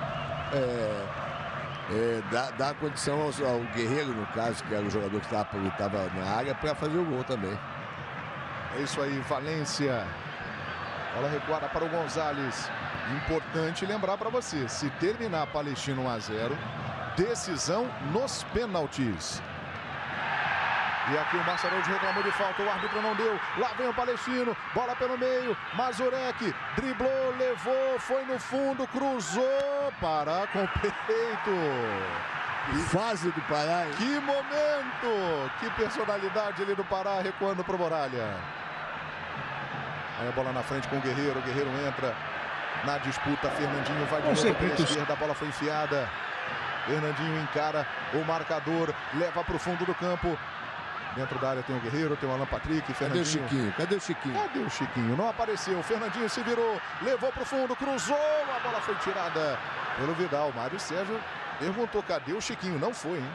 dar condição ao Guerreiro, no caso, que era o jogador que estava na área, para fazer o gol também. É isso aí, Valência. Bola recuada para o Gonzalez. Importante lembrar para você, se terminar Palestino 1-0, decisão nos pênaltis. E aqui o Márcio Araújo reclamou de falta, o árbitro não deu. Lá vem o Palestino, bola pelo meio. Mazurek driblou, levou, foi no fundo, cruzou. Pará com peito. Que fase do Pará, hein? Que momento! Que personalidade ali do Pará, recuando para o Muralha. Aí a bola na frente com o Guerreiro. O Guerreiro entra na disputa. Fernandinho vai de novo pela esquerda. A bola foi enfiada. Fernandinho encara o marcador. Leva para o fundo do campo. Dentro da área tem o Guerreiro, tem o Alan Patrick. Cadê o Chiquinho? Cadê o Chiquinho? Cadê o Chiquinho? Não apareceu. Fernandinho se virou. Levou para o fundo. Cruzou. A bola foi tirada pelo Vidal. Mário Sérgio perguntou: cadê o Chiquinho? Não foi, hein?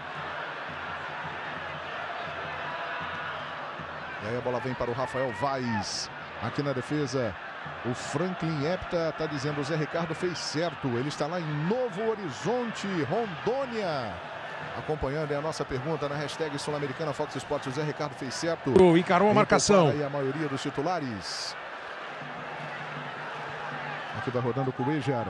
E aí a bola vem para o Rafael Vaz. Aqui na defesa, o Franklin Epta está dizendo: o Zé Ricardo fez certo. Ele está lá em Novo Horizonte, Rondônia. Acompanhando a nossa pergunta na hashtag Sul-Americana Fox Sports. O Zé Ricardo fez certo. Encarou a marcação. E a maioria dos titulares. Aqui vai rodando com o Cuejar.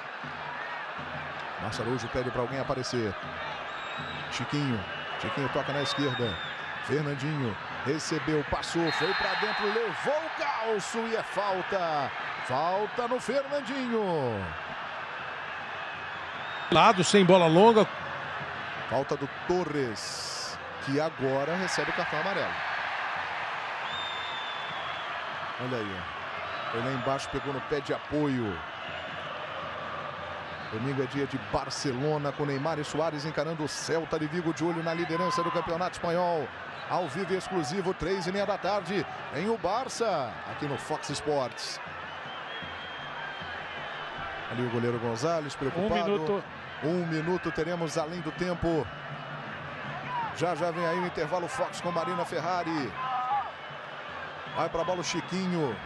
Márcio Araújo pede para alguém aparecer. Chiquinho toca na esquerda. Fernandinho recebeu, passou, foi para dentro, levou o calço e é falta. Falta no Fernandinho. Lado, sem bola longa. Falta do Torres, que agora recebe o cartão amarelo. Olha aí, ó. Foi lá embaixo, pegou no pé de apoio. Domingo é dia de Barcelona, com Neymar e Suárez encarando o Celta de Vigo, de olho na liderança do Campeonato Espanhol. Ao vivo e exclusivo, 3h30 da tarde, em o Barça, aqui no Fox Sports. Ali o goleiro Gonzalez, preocupado. Um minuto, teremos além do tempo. Já vem aí o intervalo Fox com Marina Ferrari. Vai para a bola o Chiquinho.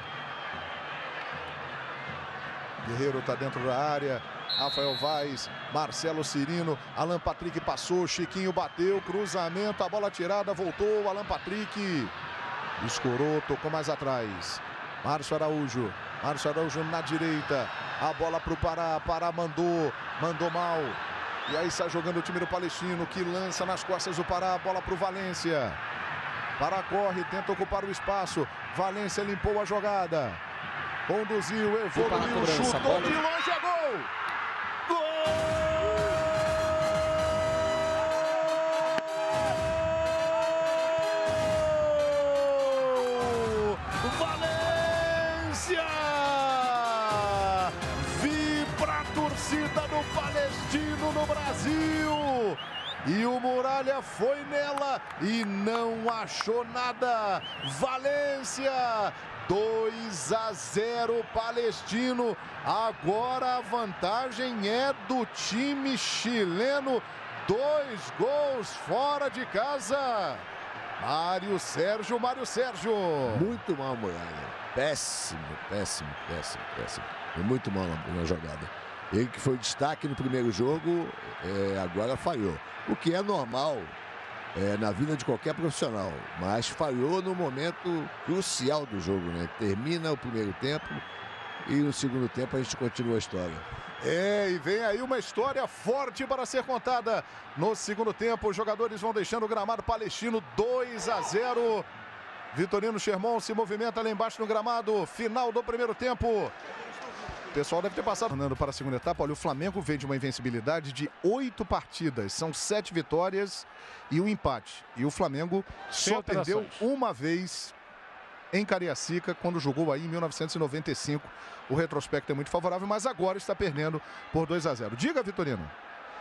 Guerreiro está dentro da área. Rafael Vaz, Marcelo Cirino, Alan Patrick passou, Chiquinho bateu, cruzamento, a bola tirada, voltou, Alan Patrick escorou, tocou mais atrás. Márcio Araújo na direita, a bola para o Pará, Pará mandou mal. E aí sai jogando o time do Palestino, que lança nas costas do Pará, a bola para o Valência. Pará corre, tenta ocupar o espaço, Valência limpou a jogada. Conduziu, evoluiu, chutou de longe, é gol! Gol! Valência! Vibra a torcida do Palestino no Brasil! E o Muralha foi nela e não achou nada. Valência! 2-0 Palestino. Agora a vantagem é do time chileno. 2 gols fora de casa. Mário Sérgio. Muito mal, Muralha. Péssimo. Foi muito mal na jogada. Ele que foi destaque no primeiro jogo, agora falhou. O que é normal na vida de qualquer profissional, mas falhou no momento crucial do jogo, né? Termina o primeiro tempo e no segundo tempo a gente continua a história. E vem aí uma história forte para ser contada. No segundo tempo, os jogadores vão deixando o gramado palestino. 2-0. Vitorino Sherman se movimenta lá embaixo no gramado. Final do primeiro tempo. O pessoal deve ter passado. Andando para a segunda etapa, olha, o Flamengo veio de uma invencibilidade de 8 partidas. São 7 vitórias e um empate. E o Flamengo só perdeu uma vez em Cariacica, quando jogou aí em 1995. O retrospecto é muito favorável, mas agora está perdendo por 2-0. Diga, Vitorino.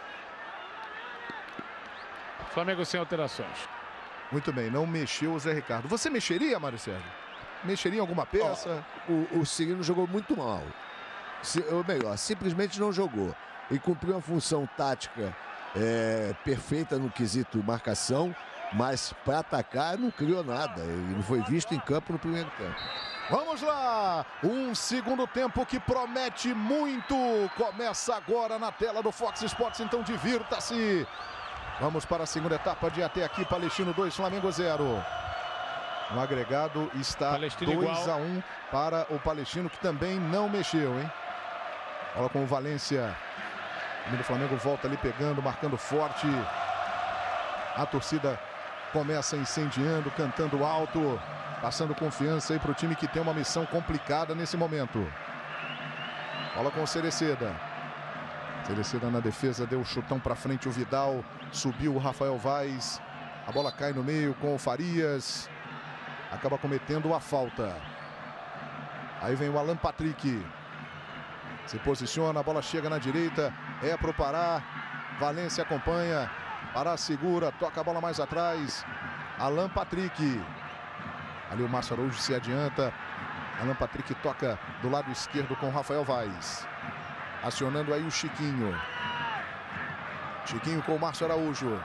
Flamengo sem alterações. Muito bem, não mexeu o Zé Ricardo. Você mexeria, Mário Sérgio? Mexeria em alguma peça? O Cirino jogou muito mal. Ou melhor, simplesmente não jogou. E cumpriu uma função tática perfeita no quesito marcação, mas para atacar não criou nada. Ele não foi visto em campo no primeiro tempo. Vamos lá! Um segundo tempo que promete muito. Começa agora na tela do Fox Sports, então divirta-se. Vamos para a segunda etapa de até aqui. Palestino 2, Flamengo 0. No agregado está 2-1 para o Palestino, que também não mexeu, hein? Olha com o Valência. O time do Flamengo volta ali pegando, marcando forte. A torcida começa incendiando, cantando alto, passando confiança aí para o time que tem uma missão complicada nesse momento. Bola com o Cereceda. Cereceda na defesa, deu o chutão para frente o Vidal. Subiu o Rafael Vaz. A bola cai no meio com o Farias. Acaba cometendo a falta. Aí vem o Alan Patrick. Se posiciona, a bola chega na direita. É para o Pará. Valência acompanha. Pará segura, toca a bola mais atrás. Alan Patrick. Ali o Márcio Araújo se adianta. Alan Patrick toca do lado esquerdo com o Rafael Vaz. Acionando aí o Chiquinho. Chiquinho com o Márcio Araújo.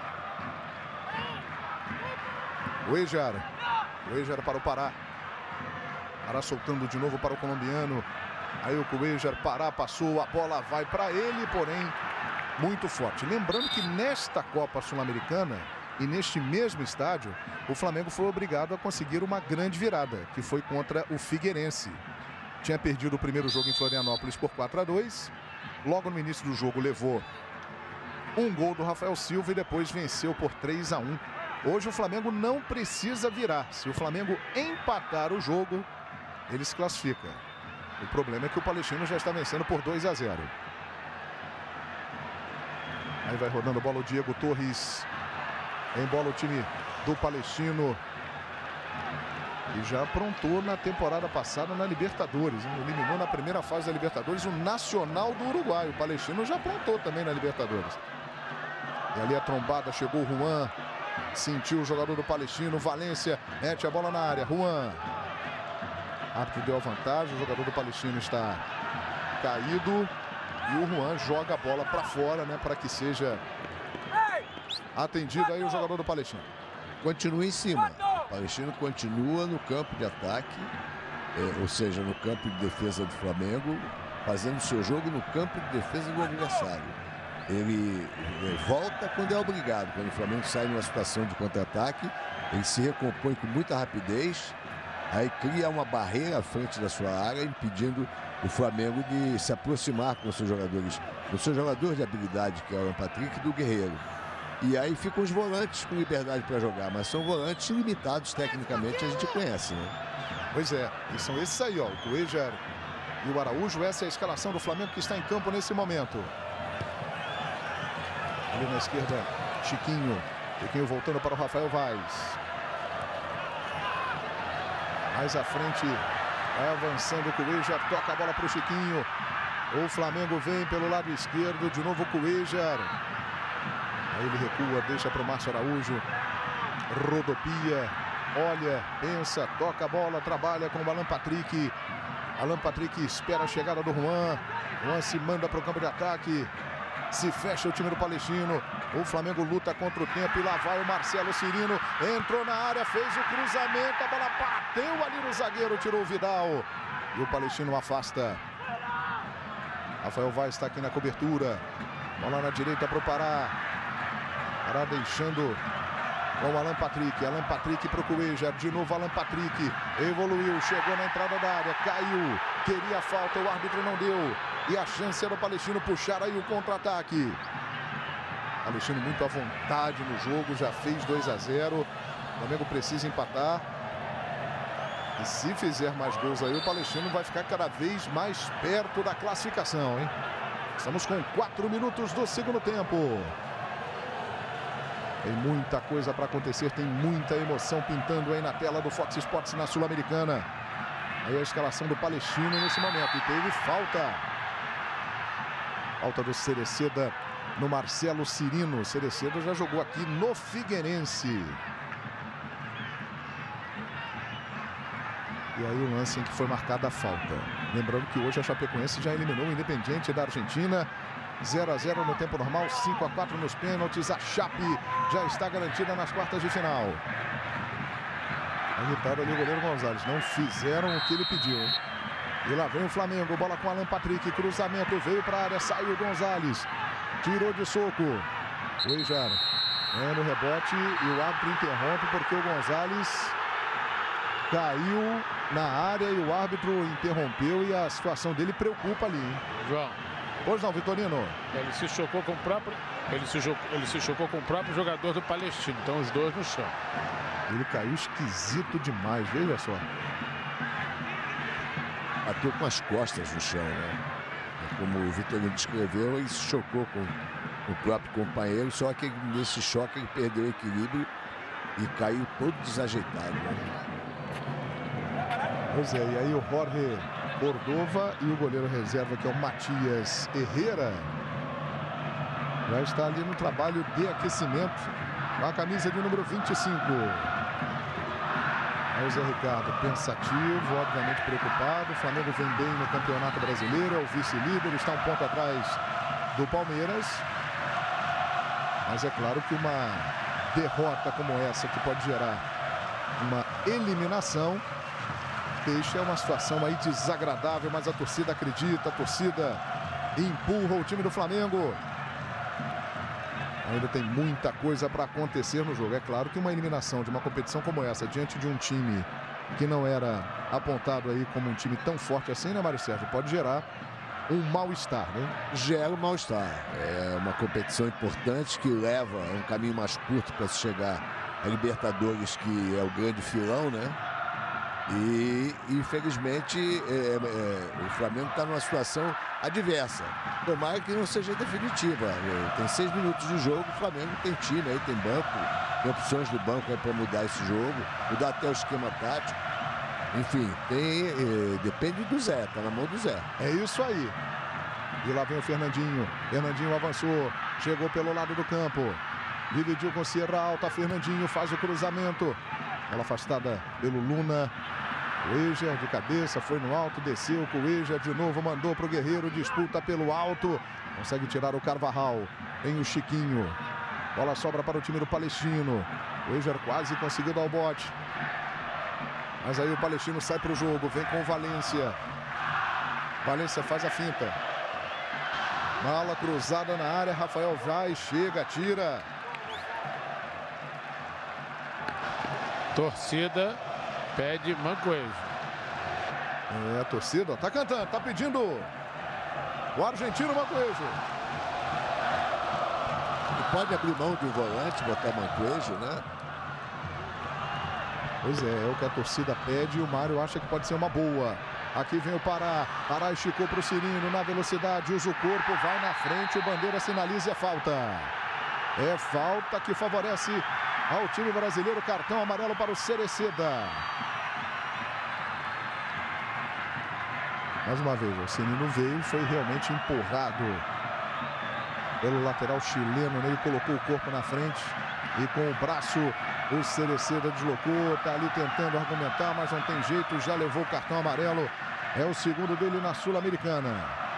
O Ejar para o Pará. Pará soltando de novo para o colombiano. Aí o Cuejar, Pará passou, a bola vai para ele, porém muito forte. Lembrando que nesta Copa Sul-Americana e neste mesmo estádio, o Flamengo foi obrigado a conseguir uma grande virada, que foi contra o Figueirense. Tinha perdido o primeiro jogo em Florianópolis por 4-2. Logo no início do jogo levou um gol do Rafael Silva e depois venceu por 3-1. Hoje o Flamengo não precisa virar. Se o Flamengo empatar o jogo, ele se classifica. O problema é que o Palestino já está vencendo por 2-0. Aí vai rodando bola o Diego Torres. Embola o time do Palestino. E já aprontou na temporada passada na Libertadores. Eliminou na primeira fase da Libertadores o Nacional do Uruguai. O Palestino já aprontou também na Libertadores. E ali a trombada, chegou o Juan. Sentiu o jogador do Palestino. Valência mete a bola na área. Juan. Árbitro deu a vantagem. O jogador do Palestino está caído. E o Juan joga a bola para fora, né? Para que seja atendido aí o jogador do Palestino. Continua em cima. O Palestino continua no campo de ataque. Ou seja, no campo de defesa do Flamengo. Fazendo seu jogo no campo de defesa do adversário. Ele volta quando é obrigado. Quando o Flamengo sai numa situação de contra-ataque, ele se recompõe com muita rapidez. Aí cria uma barreira à frente da sua área, impedindo o Flamengo de se aproximar com os seus jogadores. O seu jogador de habilidade, que é o Alan Patrick, do Guerreiro. E aí ficam os volantes com liberdade para jogar, mas são volantes limitados tecnicamente, a gente conhece, né? Pois é, e são esses aí, ó, o Cuejar e o Araújo. Essa é a escalação do Flamengo que está em campo nesse momento. Ali na esquerda, Chiquinho. Chiquinho voltando para o Rafael Vaz. Mais à frente, vai avançando o Cuejar, toca a bola para o Chiquinho. O Flamengo vem pelo lado esquerdo, de novo o Cuejar. Aí ele recua, deixa para o Márcio Araújo. Rodopia, olha, pensa, toca a bola, trabalha com o Alan Patrick. Alan Patrick espera a chegada do Juan. Juan se manda para o campo de ataque. Se fecha o time do Palestino. O Flamengo luta contra o tempo. E lá vai o Marcelo Cirino. Entrou na área, fez o cruzamento. A bola bateu ali no zagueiro, tirou o Vidal. E o Palestino afasta. Rafael Vaz está aqui na cobertura. Bola na direita para o Pará. Pará deixando com o Alan Patrick. Alan Patrick para o Cuejar. De novo Alan Patrick. Evoluiu, chegou na entrada da área. Caiu. Queria falta, o árbitro não deu. E a chance é do Palestino puxar aí o contra-ataque. Palestino muito à vontade no jogo, já fez 2-0. O Flamengo precisa empatar. E se fizer mais gols aí, o Palestino vai ficar cada vez mais perto da classificação, hein? Estamos com 4 minutos do segundo tempo. Tem muita coisa para acontecer, tem muita emoção pintando aí na tela do Fox Sports na Sul-Americana. Aí a escalação do Palestino nesse momento. E teve falta. Falta do Cereceda no Marcelo Cirino. Cereceda já jogou aqui no Figueirense. E aí o lance em que foi marcada a falta. Lembrando que hoje a Chapecoense já eliminou o Independiente da Argentina. 0-0 no tempo normal, 5-4 nos pênaltis. A Chape já está garantida nas quartas de final. Irritado ali o goleiro Gonzalez. Não fizeram o que ele pediu, hein? E lá vem o Flamengo. Bola com Alan Patrick. Cruzamento. Veio para a área. Saiu o Gonzalez. Tirou de soco. O Eijar é no rebote. E o árbitro interrompe porque o Gonzalez caiu na área e o árbitro interrompeu. E a situação dele preocupa ali, hein? João. Pois não, Vitorino. Ele se chocou com o próprio. Ele se chocou com o próprio jogador do Palestino. Então os dois no chão. Ele caiu esquisito demais, veja só. Bateu com as costas no chão, né? Como o Vitorino descreveu, ele se chocou com o próprio companheiro, só que nesse choque ele perdeu o equilíbrio e caiu todo desajeitado, né? Pois é, e aí o Jorge Cordova e o goleiro reserva, que é o Matias Herrera, já está ali no trabalho de aquecimento com a camisa de número 25. Aí o Zé Ricardo pensativo, obviamente preocupado. O Flamengo vem bem no Campeonato Brasileiro, é o vice-líder, está um ponto atrás do Palmeiras. Mas é claro que uma derrota como essa, que pode gerar uma eliminação, deixa uma situação aí desagradável, mas a torcida acredita, a torcida empurra o time do Flamengo. Ainda tem muita coisa para acontecer no jogo. É claro que uma eliminação de uma competição como essa, diante de um time que não era apontado aí como um time tão forte assim, né, Mário Sérgio? Pode gerar um mal-estar, né? Gera um mal-estar. É uma competição importante que leva a um caminho mais curto para se chegar a Libertadores, que é o grande filão, né? E infelizmente o Flamengo está numa situação adversa. Tomara que não seja definitiva. Tem 6 minutos de jogo, o Flamengo tem time aí, tem banco, tem opções do banco para mudar esse jogo, mudar até o esquema tático. Enfim, depende do Zé, tá na mão do Zé. É isso aí. E lá vem o Fernandinho. Fernandinho avançou, chegou pelo lado do campo, dividiu com Sierra Alta. Fernandinho faz o cruzamento. Bola afastada pelo Luna. O Eijar de cabeça, foi no alto, desceu com o Eijar de novo, mandou para o Guerreiro, disputa pelo alto, consegue tirar o Carvajal. Vem o Chiquinho. Bola sobra para o time do Palestino. O Eijar quase conseguiu dar o bote. Mas aí o Palestino sai para o jogo, vem com o Valência. Valência faz a finta. Bala cruzada na área, Rafael vai, chega, tira. Torcida pede Mancoejo. É, a torcida tá cantando, tá pedindo o argentino Mancoejo. Pode abrir mão de um volante, botar Mancoejo, né? Pois é o que a torcida pede e o Mário acha que pode ser uma boa. Aqui vem o Pará. Pará esticou para o Cirino na velocidade, usa o corpo, vai na frente, o Bandeira sinaliza e é falta. É falta que favorece ao time brasileiro, cartão amarelo para o Cereceda. Mais uma vez, o Cirino veio e foi realmente empurrado pelo lateral chileno, né? Ele colocou o corpo na frente e com o braço o Cereceda deslocou, tá ali tentando argumentar, mas não tem jeito, já levou o cartão amarelo. É o segundo dele na Sul-Americana.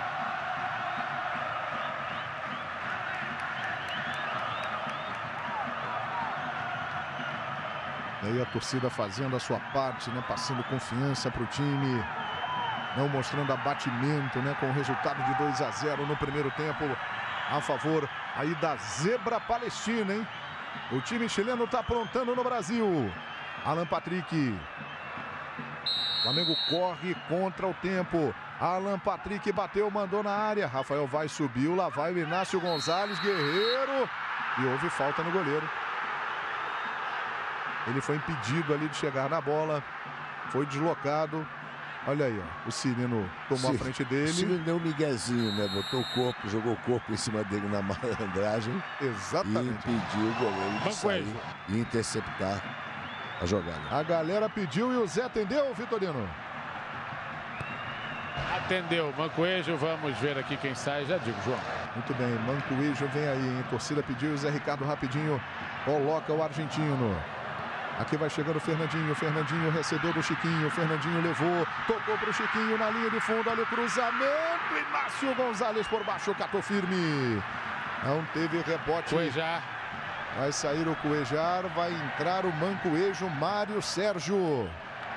E aí a torcida fazendo a sua parte, né? Passando confiança para o time, não mostrando abatimento, né? Com o resultado de 2-0 no primeiro tempo a favor aí da zebra palestina, hein? O time chileno está aprontando no Brasil. Alan Patrick. Flamengo corre contra o tempo. Alan Patrick bateu, mandou na área. Rafael vai, subiu, lá vai o Inácio Gonzalez, Guerreiro. E houve falta no goleiro. Ele foi impedido ali de chegar na bola. Foi deslocado. Olha aí, ó. O Cirino tomou a frente dele. O Cirino deu um miguezinho, né? Botou o corpo, jogou o corpo em cima dele na malandragem. Exatamente. E impediu o goleiro de sair e interceptar a jogada. A galera pediu e o Zé atendeu, Vitorino? Atendeu, Mancoejo, vamos ver aqui quem sai, já digo, João. Muito bem, Mancoejo vem aí, hein? Torcida pediu, o Zé Ricardo rapidinho coloca o argentino. Aqui vai chegando o Fernandinho, Fernandinho recebeu do Chiquinho, Fernandinho levou, tocou para o Chiquinho na linha de fundo, olha o cruzamento, Inácio Gonzalez por baixo, catou firme. Não teve rebote. Cuejar. Vai sair o Cuejar, vai entrar o Mancoejo, Mário Sérgio.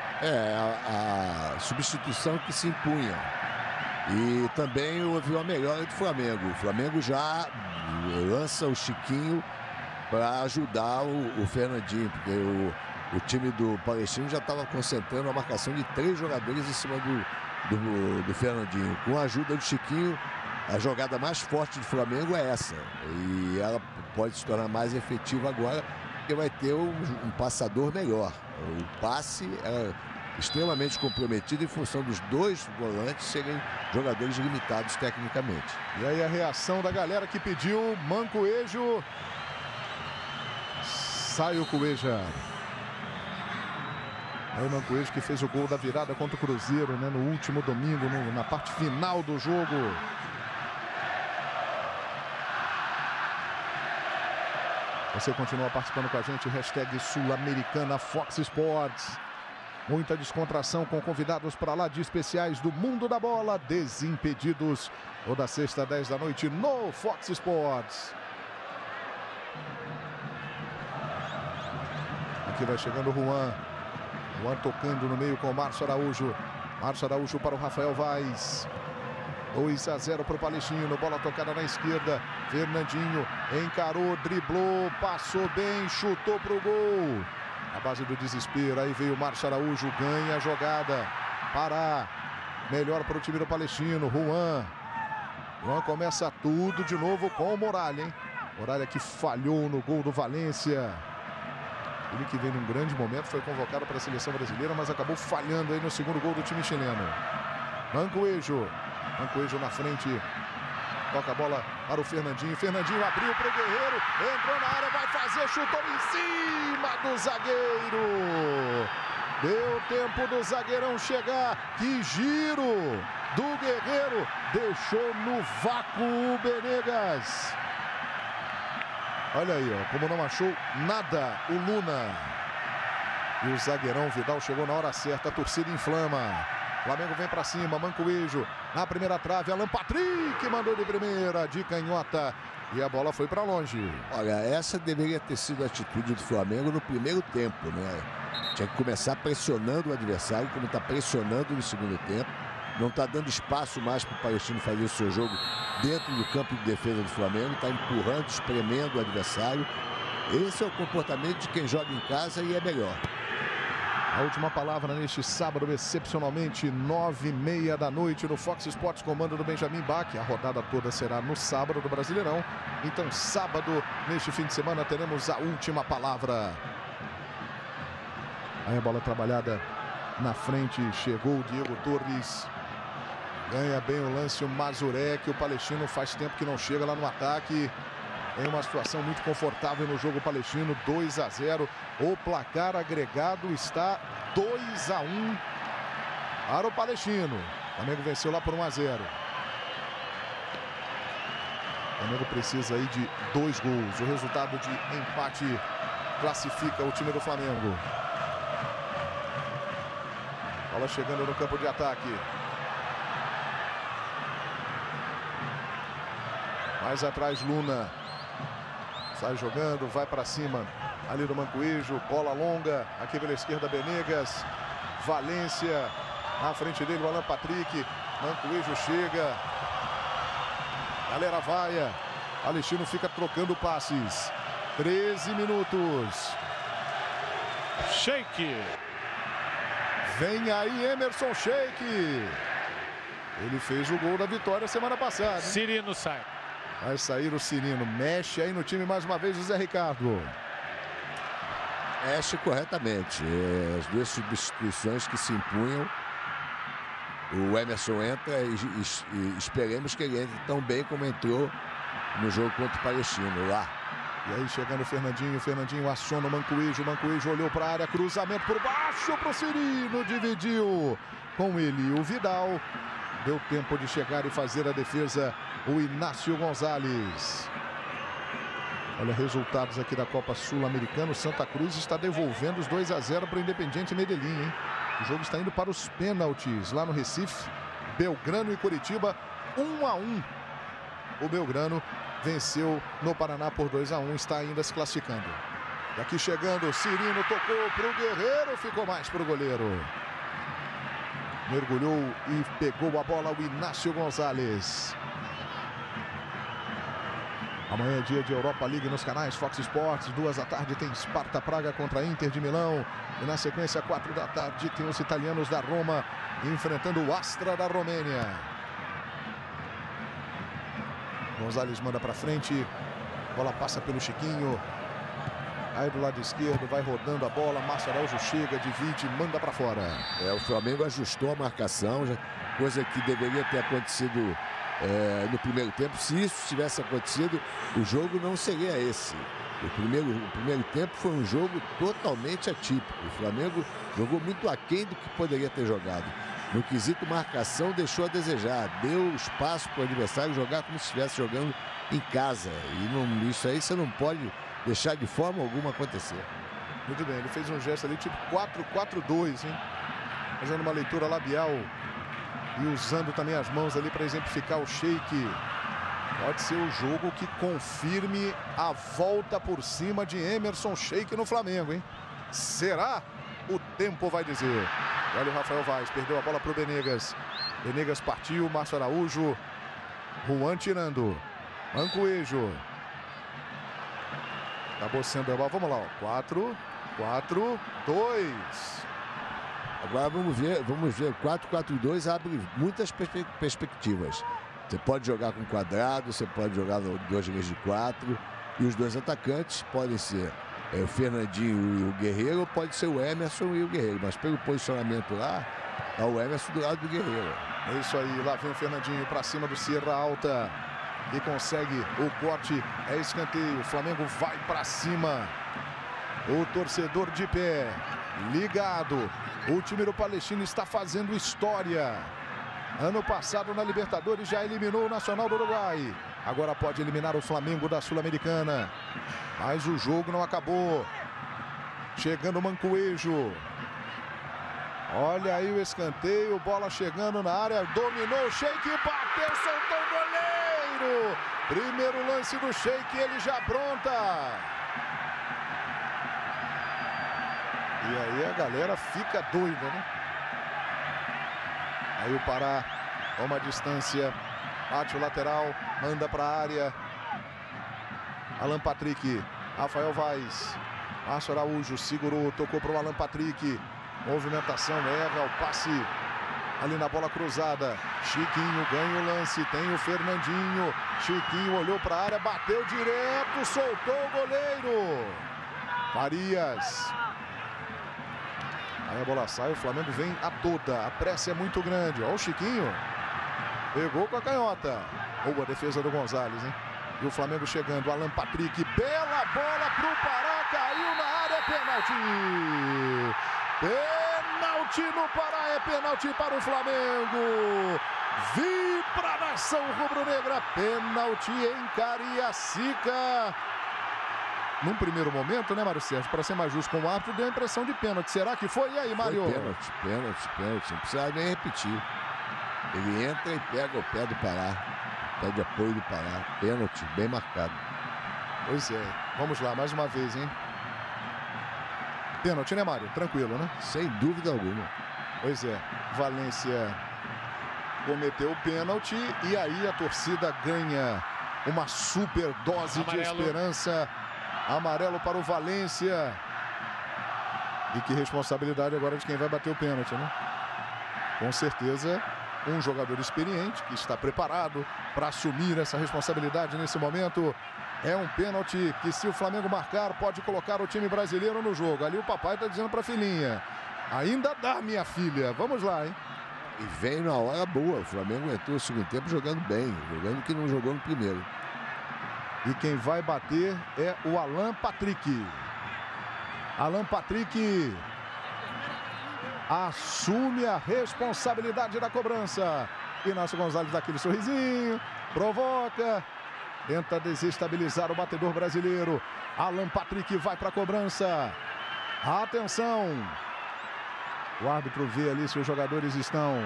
A substituição que se impunha. E também houve uma melhora do Flamengo. O Flamengo já lança o Chiquinho para ajudar o Fernandinho, porque o time do Palestino já estava concentrando a marcação de 3 jogadores em cima do Fernandinho. Com a ajuda do Chiquinho, a jogada mais forte do Flamengo é essa. E ela pode se tornar mais efetiva agora, porque vai ter um passador melhor. O passe é extremamente comprometido em função dos 2 volantes serem jogadores limitados tecnicamente. E aí a reação da galera que pediu, Mancoejo. Sai o Cuejar. É o Mancoejo que fez o gol da virada contra o Cruzeiro, né, no último domingo, na parte final do jogo. Você continua participando com a gente, hashtag Sul-Americana Fox Sports. Muita descontração com convidados para lá de especiais do mundo da bola, Desimpedidos, toda sexta, 10 da noite, no Fox Sports. Aqui vai chegando o Juan. Juan tocando no meio com o Márcio Araújo. Márcio Araújo para o Rafael Vaz. 2-0 para o Palestino. Bola tocada na esquerda. Fernandinho encarou, driblou, passou bem, chutou para o gol. A base do desespero. Aí veio o Márcio Araújo, ganha a jogada. Pará. Melhor para o time do Palestino. Juan. Juan começa tudo de novo com o Moralha, hein? Moralha que falhou no gol do Valência. Ele que vem num grande momento, foi convocado para a seleção brasileira, mas acabou falhando aí no segundo gol do time chileno. Mancoejo. Mancoejo na frente. Toca a bola para o Fernandinho. Fernandinho abriu para o Guerreiro. Entrou na área, vai fazer, chutou em cima do zagueiro. Deu tempo do zagueirão chegar. Que giro do Guerreiro. Deixou no vácuo o Benegas. Olha aí, ó, como não achou nada o Luna. E o zagueirão Vidal chegou na hora certa, a torcida inflama. Flamengo vem pra cima, Mancoejo na primeira trave, Alan Patrick mandou de primeira, de canhota. E a bola foi pra longe. Olha, essa deveria ter sido a atitude do Flamengo no primeiro tempo, né? Tinha que começar pressionando o adversário, como está pressionando no segundo tempo. Não está dando espaço mais para o Palestino fazer o seu jogo dentro do campo de defesa do Flamengo. Está empurrando, espremendo o adversário. Esse é o comportamento de quem joga em casa e é melhor. A última palavra neste sábado, excepcionalmente, 9h30 da noite no Fox Sports, comando do Benjamin Bach. A rodada toda será no sábado do Brasileirão. Então, sábado, neste fim de semana, teremos a última palavra. Aí a bola trabalhada na frente, chegou o Diego Torres. Ganha bem o lance o Mazurek. O Palestino faz tempo que não chega lá no ataque. Tem uma situação muito confortável no jogo palestino. 2-0. O placar agregado está 2-1 para o Palestino. O Flamengo venceu lá por 1-0. O Flamengo precisa aí de 2 gols. O resultado de empate classifica o time do Flamengo. Bola chegando no campo de ataque. Mais atrás, Luna. Sai jogando, vai para cima ali do Mancoejo. Bola longa, aqui pela esquerda, Benegas. Valência, na frente dele, o Alan Patrick. Mancoejo chega. Galera vaia. Palestino fica trocando passes. 13 minutos. Sheik. Vem aí Emerson Sheik. Ele fez o gol da vitória semana passada, hein? Cirino sai. Vai sair o Cirino. Mexe aí no time mais uma vez o Zé Ricardo. Mexe corretamente. As duas substituições que se impunham. O Emerson entra e esperemos que ele entre tão bem como entrou no jogo contra o Palestino lá. E aí chegando o Fernandinho aciona o Mancoejo olhou para a área, cruzamento por baixo para o Cirino, dividiu com ele o Vidal. Deu tempo de chegar e fazer a defesa o Inácio Gonzalez. Olha, resultados aqui da Copa Sul-Americana. O Santa Cruz está devolvendo os 2-0 para o Independiente Medellín, hein? O jogo está indo para os pênaltis lá no Recife. Belgrano e Curitiba 1-1. O Belgrano venceu no Paraná por 2-1. Está ainda se classificando. Daqui chegando, Cirino tocou para o Guerreiro. Ficou mais para o goleiro. Mergulhou e pegou a bola o Inácio Gonzalez. Amanhã é dia de Europa League nos canais Fox Sports. 2 da tarde tem Sparta Praga contra Inter de Milão. E na sequência, 4 da tarde, tem os italianos da Roma enfrentando o Astra da Romênia. Gonzalez manda para frente. Bola passa pelo Chiquinho. Aí do lado esquerdo vai rodando a bola. Márcio Araújo chega, divide, manda para fora. O Flamengo ajustou a marcação, coisa que deveria ter acontecido no primeiro tempo. Se isso tivesse acontecido, o jogo não seria esse. O primeiro tempo foi um jogo totalmente atípico. O Flamengo jogou muito aquém do que poderia ter jogado. No quesito marcação, deixou a desejar. Deu espaço para o adversário jogar como se estivesse jogando em casa. E isso aí você não pode deixar de forma alguma acontecer. Muito bem, ele fez um gesto ali tipo 4-4-2, hein? Fazendo uma leitura labial e usando também as mãos ali para exemplificar o Sheik. Pode ser o jogo que confirme a volta por cima de Emerson Sheik no Flamengo, hein? Será? O tempo vai dizer. Olha o Rafael Vaz, perdeu a bola para o Benegas. Benegas partiu, Márcio Araújo. Juan tirando. Mancoejo. Acabou sendo a bola. Vamos lá, ó. 4-4-2. Agora vamos ver. 4-4-2 abre muitas perspectivas. Você pode jogar com quadrado, você pode jogar 2 linhas de 4. E os dois atacantes podem ser o Fernandinho e o Guerreiro, ou pode ser o Emerson e o Guerreiro. Mas pelo posicionamento lá, tá o Emerson do lado do Guerreiro. É isso aí, lá vem o Fernandinho para cima do Sierra Alta. E consegue o corte, é escanteio. O Flamengo vai para cima. O torcedor de pé, ligado. O time do Palestino está fazendo história. Ano passado na Libertadores já eliminou o Nacional do Uruguai. Agora pode eliminar o Flamengo da Sul-Americana. Mas o jogo não acabou. Chegando o Mancoejo. Olha aí o escanteio, bola chegando na área, dominou o Sheik, bateu, soltou o goleiro. Primeiro lance do Sheik, ele já pronta. E aí a galera fica doida, né? Aí o Pará toma a distância, bate o lateral, manda para a área. Alan Patrick, Rafael Vaz, Márcio Araújo segurou, tocou para o Alan Patrick. Movimentação, erra o passe ali na bola cruzada. Chiquinho ganha o lance, tem o Fernandinho. Chiquinho olhou para a área, bateu direto, soltou o goleiro. Farias. Aí a bola sai, o Flamengo vem a toda. A pressa é muito grande. Olha o Chiquinho. Pegou com a canhota. Boa defesa do Gonzalez, hein? E o Flamengo chegando. Alan Patrick. Bela bola pro Pará. Caiu na área. Pênalti. Pênalti no Pará. É pênalti para o Flamengo. Vibra a nação rubro-negra. Pênalti em Cariacica. Num primeiro momento, né, Mário Sérgio? Para ser mais justo com o árbitro, deu a impressão de pênalti. Será que foi? E aí, Mário? Pênalti. Não precisa nem repetir. Ele entra e pega o pé do Pará. Pé de apoio do Pará. Pênalti, bem marcado. Pois é. Vamos lá, mais uma vez, hein? Pênalti, né, Mário? Tranquilo, né? Sem dúvida alguma. Pois é. Valência cometeu o pênalti e aí a torcida ganha uma super dose de esperança. Amarelo para o Valência. E que responsabilidade agora de quem vai bater o pênalti, né? Com certeza, um jogador experiente que está preparado para assumir essa responsabilidade nesse momento. É um pênalti que, se o Flamengo marcar, pode colocar o time brasileiro no jogo. Ali o papai está dizendo para a filhinha: ainda dá, minha filha. Vamos lá, hein? E vem na hora boa. O Flamengo entrou no segundo tempo jogando bem, jogando que não jogou no primeiro. E quem vai bater é o Alan Patrick. Alan Patrick assume a responsabilidade da cobrança. Inácio Gonzalez dá aquele sorrisinho, provoca, tenta desestabilizar o batedor brasileiro. Alan Patrick vai para a cobrança. Atenção! O árbitro vê ali se os jogadores estão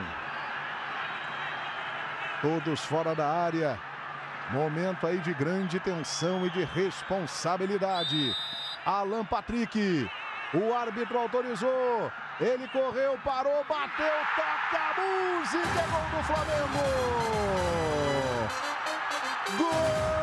todos fora da área. Momento aí de grande tensão e de responsabilidade. Alan Patrick, o árbitro autorizou. Ele correu, parou, bateu, toca a música, é gol do Flamengo! Gol!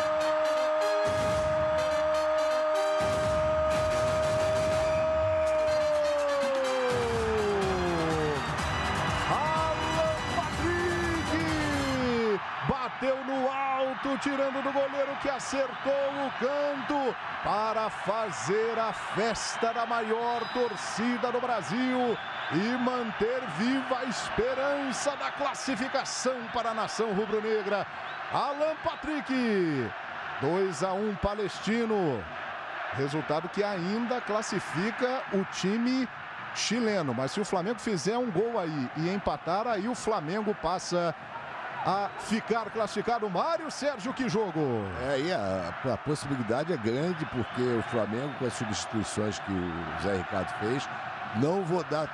Alan Patrick bateu no alto, tirando do goleiro que acertou o canto para fazer a festa da maior torcida do Brasil e manter viva a esperança da classificação para a nação rubro-negra. Alan Patrick, 2-1 Palestino. Resultado que ainda classifica o time chileno. Mas se o Flamengo fizer um gol aí e empatar, aí o Flamengo passa a ficar classificado. Mário Sérgio, que jogo! E a possibilidade é grande, porque o Flamengo, com as substituições que o Zé Ricardo fez, não vou dar.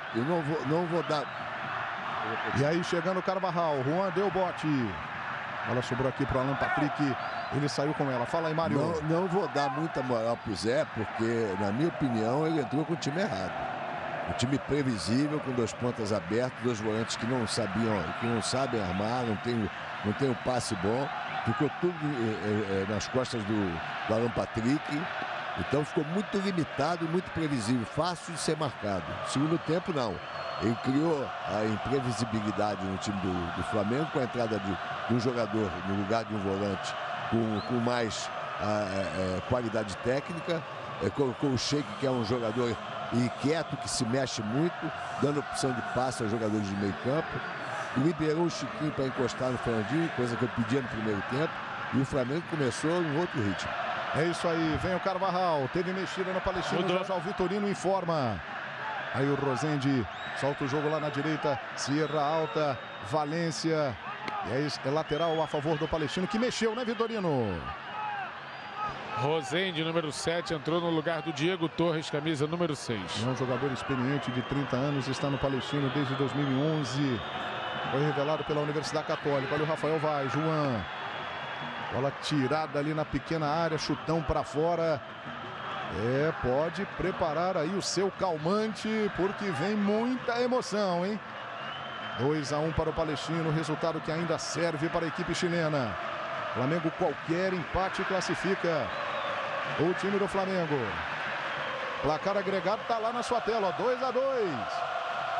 E aí chegando o Carvajal, Juan deu bote. Ela sobrou aqui para o Alan Patrick, ele saiu com ela. Fala aí, Mário. Não vou dar muita moral pro Zé, porque, na minha opinião, ele entrou com o time errado. Um time previsível, com 2 pontas abertas, 2 volantes que não sabem armar, não tem um passe bom. Ficou tudo nas costas do Alan Patrick. Então ficou muito limitado e muito previsível, fácil de ser marcado. Segundo tempo, não. Ele criou a imprevisibilidade no time do Flamengo, com a entrada de um jogador no lugar de um volante com mais qualidade técnica. Colocou o Sheik, que é um jogador inquieto, que se mexe muito, dando opção de passe aos jogadores de meio campo. Liberou o Chiquinho para encostar no Fernandinho, coisa que eu pedia no primeiro tempo. E o Flamengo começou em outro ritmo. É isso aí, vem o Carvajal, teve mexida na Palestina, já o Vitorino informa. Aí o Rosende solta o jogo lá na direita, Sierra alta, Valência. E é lateral a favor do Palestino, que mexeu, né, Vitorino? Rosende, número 7, entrou no lugar do Diego Torres, camisa número 6. É um jogador experiente de 30 anos, está no Palestino desde 2011. Foi revelado pela Universidade Católica. Olha o Rafael vai, João. Bola tirada ali na pequena área, chutão para fora. Pode preparar aí o seu calmante, porque vem muita emoção, hein? 2-1 para o Palestino, resultado que ainda serve para a equipe chilena. Flamengo, qualquer empate classifica o time do Flamengo. Placar agregado está lá na sua tela, 2-2.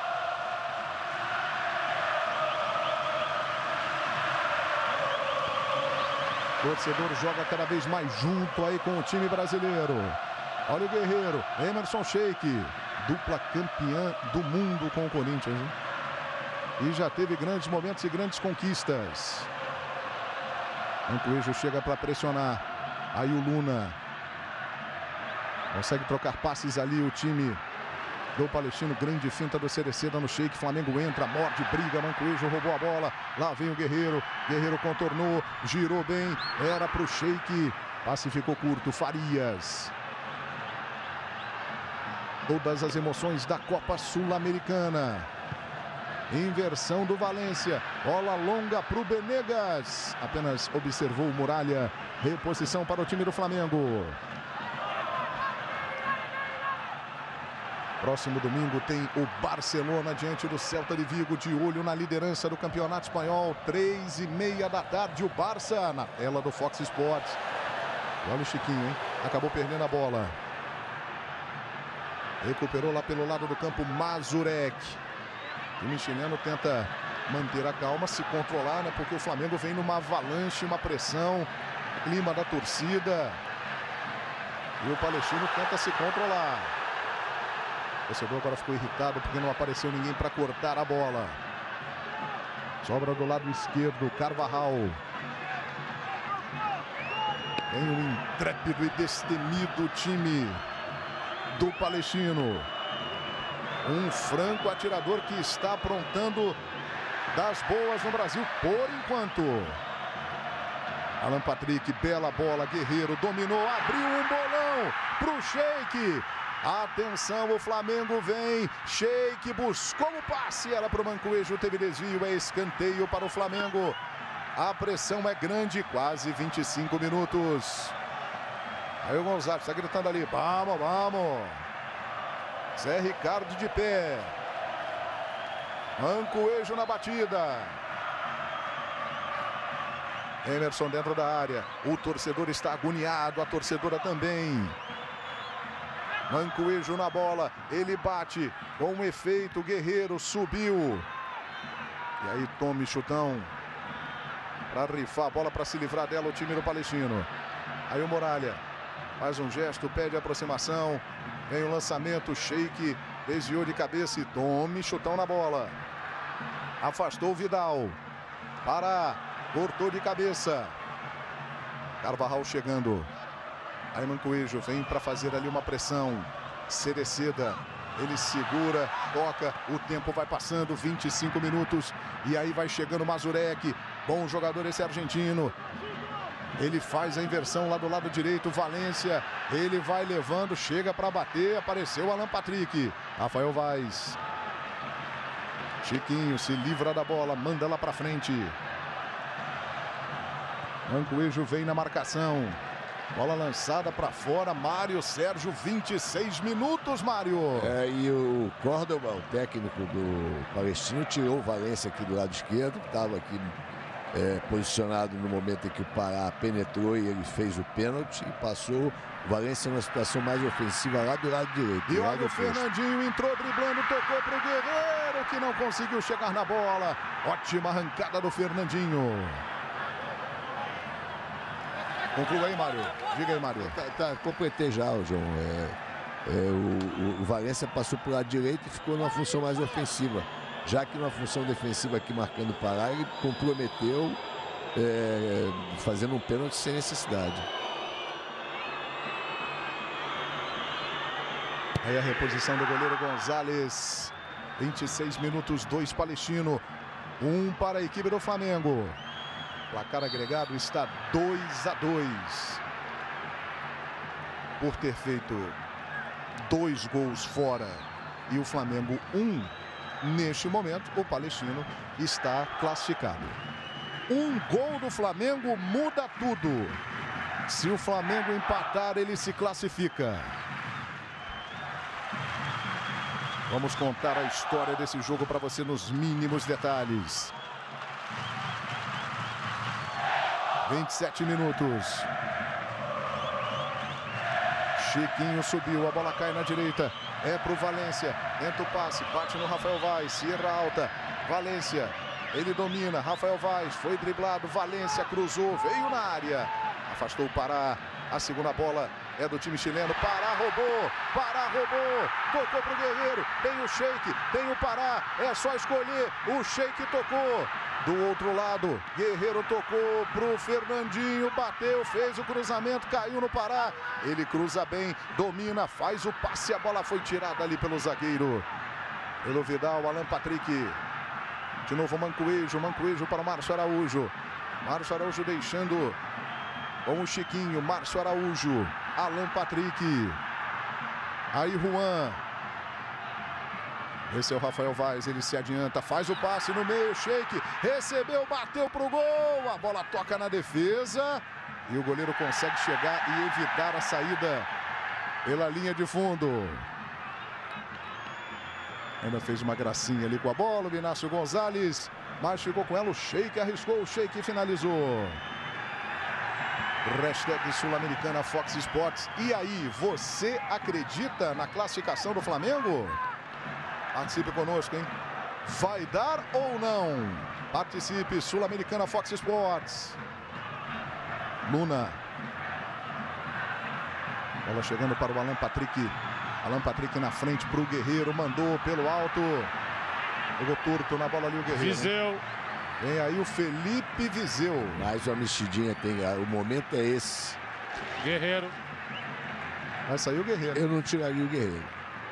O torcedor joga cada vez mais junto aí com o time brasileiro. Olha o Guerreiro, Emerson Sheik, dupla campeã do mundo com o Corinthians, hein? E já teve grandes momentos e grandes conquistas. Mancoejo chega para pressionar. Aí o Luna consegue trocar passes ali, o time do Palestino. Grande finta do Cereceda no Sheik. Flamengo entra, morde, briga. Mancoejo roubou a bola. Lá vem o Guerreiro. Guerreiro contornou, girou bem. Era para o Sheik. Passe ficou curto. Farias. Todas as emoções da Copa Sul-Americana. Inversão do Valência. Bola longa para o Benegas. Apenas observou o Muralha. Reposição para o time do Flamengo. Próximo domingo tem o Barcelona diante do Celta de Vigo, de olho na liderança do Campeonato Espanhol. 3h30 da tarde, o Barça na tela do Fox Sports. Olha o Chiquinho, hein? Acabou perdendo a bola. Recuperou lá pelo lado do campo Mazurek. O time chileno tenta manter a calma, se controlar, né? Porque o Flamengo vem numa avalanche, uma pressão. clima da torcida. E o Palestino tenta se controlar. O torcedor agora ficou irritado porque não apareceu ninguém para cortar a bola. Sobra do lado esquerdo, Carvajal. Tem um intrépido e destemido time do Palestino. Um franco atirador que está aprontando das boas no Brasil por enquanto. Alan Patrick, bela bola, Guerreiro dominou, abriu um bolão pro Sheik. Atenção, o Flamengo vem, Sheik buscou o passe, era pro Mancoejo, teve desvio, é escanteio para o Flamengo. A pressão é grande, quase 25 minutos. Aí o Gonzalez está gritando ali, vamos, vamos. Zé Ricardo de pé. Mancoejo na batida. Emerson dentro da área. O torcedor está agoniado, a torcedora também. Mancoejo na bola. Ele bate com um efeito. Guerreiro subiu. E aí tome chutão. Para rifar a bola, para se livrar dela o time do Palestino. Aí o Muralha faz um gesto, pede aproximação. Vem o lançamento, Sheik desviou de cabeça e tome chutão na bola. Afastou o Vidal. Pará, cortou de cabeça. Carvajal chegando. Aí Mancoejo vem para fazer ali uma pressão. Cereceda, ele segura, toca, o tempo vai passando, 25 minutos. E aí vai chegando Mazurek. Bom jogador esse argentino. Ele faz a inversão lá do lado direito, Valência. Ele vai levando, chega para bater, apareceu o Alan Patrick. Rafael Vaz. Chiquinho se livra da bola, manda lá para frente. Mancoejo vem na marcação. Bola lançada para fora, Mário Sérgio, 26 minutos, Mário. E o Córdoba, o técnico do Palestino, tirou o Valência aqui do lado esquerdo, que estava aqui posicionado no momento em que o Pará penetrou e ele fez o pênalti e passou o Valência numa situação mais ofensiva lá do lado direito. E olha o Fernandinho, entrou driblando, tocou para o Guerreiro, que não conseguiu chegar na bola. Ótima arrancada do Fernandinho. Conclua aí, Mário. Diga aí, Mário. Completei já, João. O Valência passou para o lado direito e ficou numa função mais ofensiva. Já que numa função defensiva aqui marcando o Pará, ele comprometeu fazendo um pênalti sem necessidade. Aí a reposição do goleiro Gonzalez. 26 minutos, 2 Palestino, 1 para a equipe do Flamengo. Placar agregado está 2-2. Por ter feito 2 gols fora e o Flamengo 1, neste momento o Palestino está classificado. 1 gol do Flamengo muda tudo. Se o Flamengo empatar, ele se classifica. Vamos contar a história desse jogo para você nos mínimos detalhes. 27 minutos. Chiquinho subiu, a bola cai na direita. É pro Valência. Tenta o passe, bate no Rafael Vaz. Sierra alta. Valência. Ele domina. Rafael Vaz foi driblado. Valência cruzou, veio na área. Afastou o Pará. A segunda bola é do time chileno. Pará roubou. Pará roubou. Tocou pro Guerreiro. Tem o Sheik, tem o Pará. É só escolher. O Sheik tocou. Do outro lado, Guerreiro tocou pro Fernandinho, bateu, fez o cruzamento, caiu no Pará. Ele cruza bem, domina, faz o passe, a bola foi tirada ali pelo zagueiro. Pelo Vidal, Alan Patrick. De novo Mancoejo, Mancoejo para Márcio Araújo. Márcio Araújo deixando com o Chiquinho, Márcio Araújo, Alan Patrick. Aí Juan. Esse é o Rafael Vaz, ele se adianta, faz o passe no meio, Sheik, recebeu, bateu pro gol, a bola toca na defesa e o goleiro consegue chegar e evitar a saída pela linha de fundo. Ainda fez uma gracinha ali com a bola, o Inácio Gonzalez, mas ficou com ela, o Sheik arriscou, o Sheik finalizou. Hashtag Sul-Americana Fox Sports. E aí, você acredita na classificação do Flamengo? Participe conosco, hein? Vai dar ou não? Participe, Sul-Americana Fox Sports. Luna. Bola chegando para o Alan Patrick. Alan Patrick na frente para o Guerreiro. Mandou pelo alto. Pegou torto na bola ali o Guerreiro. Viseu. Vem aí o Felipe Viseu. Mais uma mexidinha tem. O momento é esse. Guerreiro. Vai sair o Guerreiro. Eu não tiraria o Guerreiro.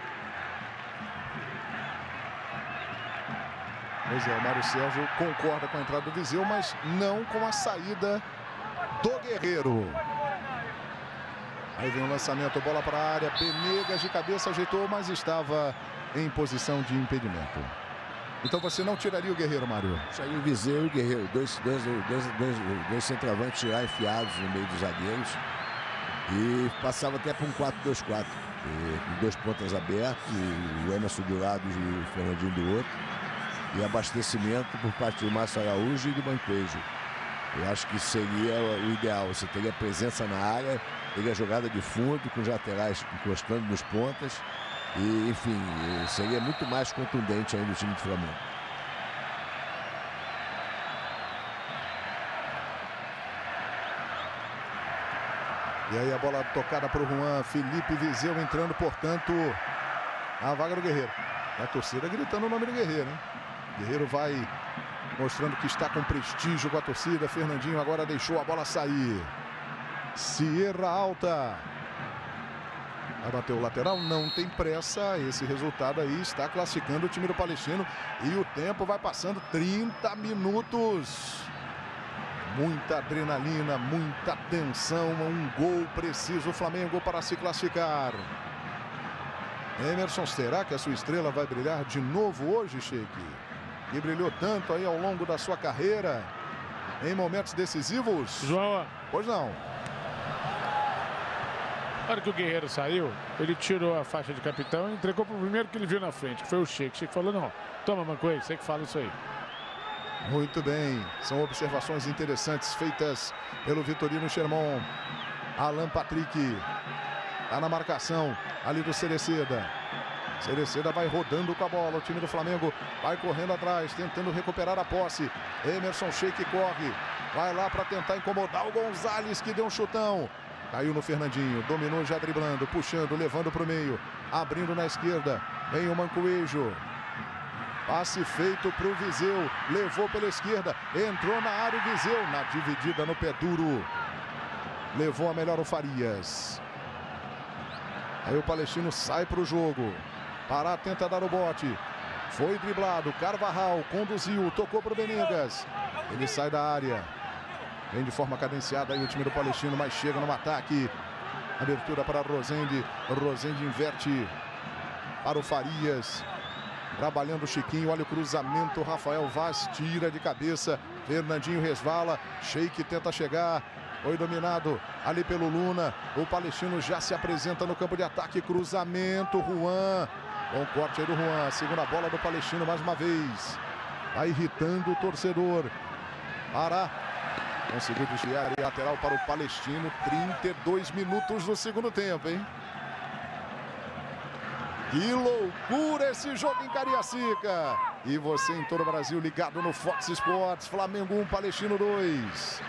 Pois é, o Mário Sérgio concorda com a entrada do Viseu, mas não com a saída do Guerreiro. Aí vem o lançamento, bola para a área. Benegas de cabeça ajeitou, mas estava em posição de impedimento. Então você não tiraria o Guerreiro, Mário? Saiu o Viseu e o Guerreiro. Dois centroavantes lá enfiados no meio dos zagueiros. E passava até para um 4-2-4. Com 2 pontas abertas, o Emerson de um lado e o Fernandinho do outro. E abastecimento por parte do Márcio Araújo e do Manquejo. Eu acho que seria o ideal. Você teria presença na área, teria jogada de fundo, com os laterais encostando nos pontas. E, enfim, seria muito mais contundente ainda o time do Flamengo. E aí a bola tocada para o Juan. Felipe Viseu entrando, portanto, a vaga do Guerreiro. A torcida gritando o nome do Guerreiro, hein? Guerreiro vai mostrando que está com prestígio com a torcida. Fernandinho agora deixou a bola sair. Sierra alta. Vai bater o lateral, não tem pressa. Esse resultado aí está classificando o time do Palestino. E o tempo vai passando, 30 minutos. Muita adrenalina, muita tensão. Um gol preciso o Flamengo para se classificar. Emerson, será que a sua estrela vai brilhar de novo hoje, Sheik? Que brilhou tanto aí ao longo da sua carreira, em momentos decisivos? João. Pois não. Na hora que o Guerreiro saiu, ele tirou a faixa de capitão e entregou para o primeiro que ele viu na frente, que foi o Sheik. O Sheik falou, não, toma, Mancoy, você que fala isso aí. Muito bem, são observações interessantes feitas pelo Vitorino Sherman. Alan Patrick está na marcação ali do Cereceda. Cereceda vai rodando com a bola, o time do Flamengo vai correndo atrás, tentando recuperar a posse. Emerson Sheik corre, vai lá para tentar incomodar o Gonzalez, que deu um chutão. Caiu no Fernandinho, dominou já driblando, puxando, levando para o meio, abrindo na esquerda. Vem o Mancoejo. Passe feito para o Viseu, levou pela esquerda, entrou na área o Viseu, na dividida no pé duro. Levou a melhor o Farias. Aí o Palestino sai para o jogo. Pará tenta dar o bote. Foi driblado, Carvajal conduziu, tocou para o Benegas. Ele sai da área. Vem de forma cadenciada aí o time do Palestino, mas chega no ataque. Abertura para Rosende. Rosende inverte para o Farias. Trabalhando o Chiquinho, olha o cruzamento. Rafael Vaz tira de cabeça. Fernandinho resvala. Sheik tenta chegar. Foi dominado ali pelo Luna. O Palestino já se apresenta no campo de ataque. Cruzamento, Juan. Bom corte aí do Juan. Segunda bola do Palestino mais uma vez. Vai irritando o torcedor. Pará. Conseguiu desviar e lateral para o Palestino. 32 minutos do segundo tempo, hein? Que loucura esse jogo em Cariacica. E você em todo o Brasil ligado no Fox Sports. Flamengo 1, Palestino 2.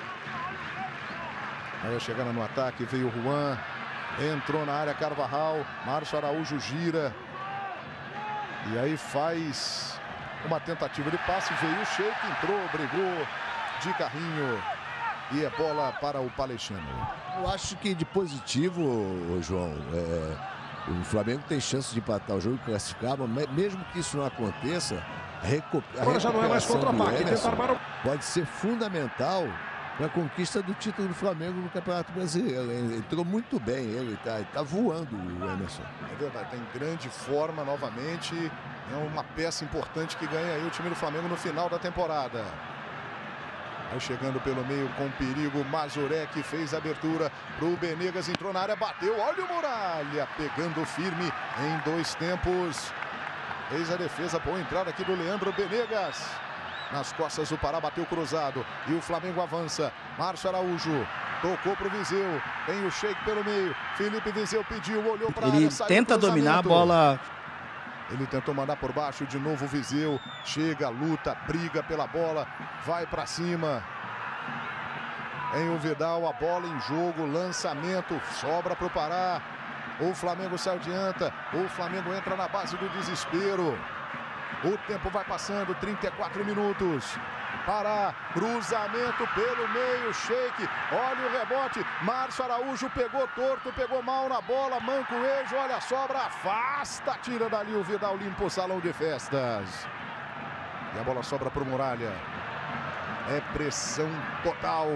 Aí chegando no ataque, veio o Juan. Entrou na área Carvajal. Márcio Araújo gira. E aí faz uma tentativa de passe. Veio o Sheik, entrou, brigou de carrinho. E é bola para o Palestino. Eu acho que de positivo, João, o Flamengo tem chance de empatar o jogo e classificar, mas mesmo que isso não aconteça, agora já não é mais contra-ataque. Pode ser fundamental para a conquista do título do Flamengo no Campeonato Brasileiro. Ele entrou muito bem, ele tá voando, o Emerson. É verdade, está em grande forma novamente. É uma peça importante que ganha aí o time do Flamengo no final da temporada. Aí chegando pelo meio com perigo, Mazurek fez a abertura pro Benegas, entrou na área, bateu, olha o Muralha, pegando firme em 2 tempos. Fez a defesa, boa entrada aqui do Leandro Benegas. Nas costas do Pará, bateu cruzado e o Flamengo avança. Márcio Araújo tocou pro Viseu, tem o Sheik pelo meio. Felipe Viseu pediu, olhou para a área, saiu. Ele tenta dominar a bola. Ele tentou mandar por baixo, de novo o Viseu. Chega, luta, briga pela bola, vai para cima. Em o Vidal, a bola em jogo, lançamento, sobra para o Pará. O Flamengo se adianta, o Flamengo entra na base do desespero. O tempo vai passando, 34 minutos. Pará, cruzamento pelo meio, Sheik, olha o rebote, Márcio Araújo pegou torto, pegou mal na bola, Mancoejo, olha a sobra, afasta, tira dali o Vidal, limpa o salão de festas. E a bola sobra para o Muralha. É pressão total.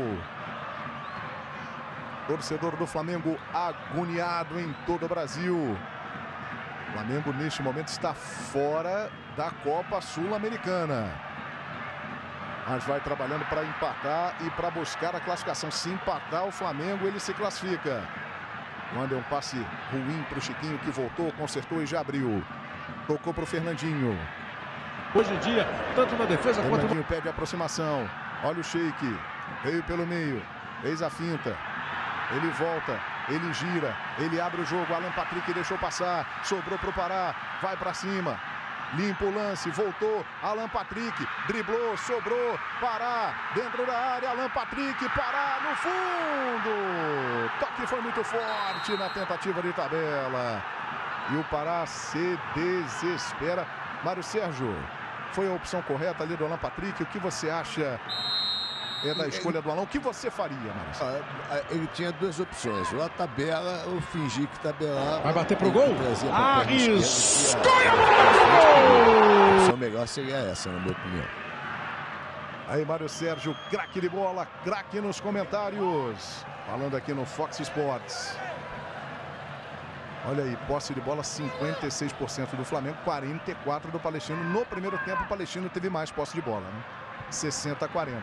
Torcedor do Flamengo agoniado em todo o Brasil. O Flamengo neste momento está fora da Copa Sul-Americana. Mas vai trabalhando para empatar e para buscar a classificação. Se empatar o Flamengo, ele se classifica. Manda um passe ruim para o Chiquinho, que voltou, consertou e já abriu. Tocou para o Fernandinho. Hoje em dia, tanto na defesa quanto... Fernandinho pede aproximação. Olha o Sheik. Veio pelo meio. Fez a finta. Ele volta. Ele gira. Ele abre o jogo. Alan Patrick deixou passar. Sobrou para o Pará. Vai para cima. Limpa o lance, voltou, Alan Patrick, driblou, sobrou, Pará, dentro da área, Alan Patrick, Pará no fundo. Toque foi muito forte na tentativa de tabela. E o Pará se desespera. Mário Sérgio, foi a opção correta ali do Alan Patrick. O que você acha da escolha do Alan? O que você faria, Mário? Ele tinha duas opções, ou a tabela ou fingir que tabelava. Vai bater pro gol? Arriscou e a bola! A opção melhor seria essa, na minha opinião. Aí, Mário Sérgio, craque de bola, craque nos comentários. Falando aqui no Fox Sports. Olha aí, posse de bola 56% do Flamengo, 44% do Palestino. No primeiro tempo, o Palestino teve mais posse de bola, né? 60-40.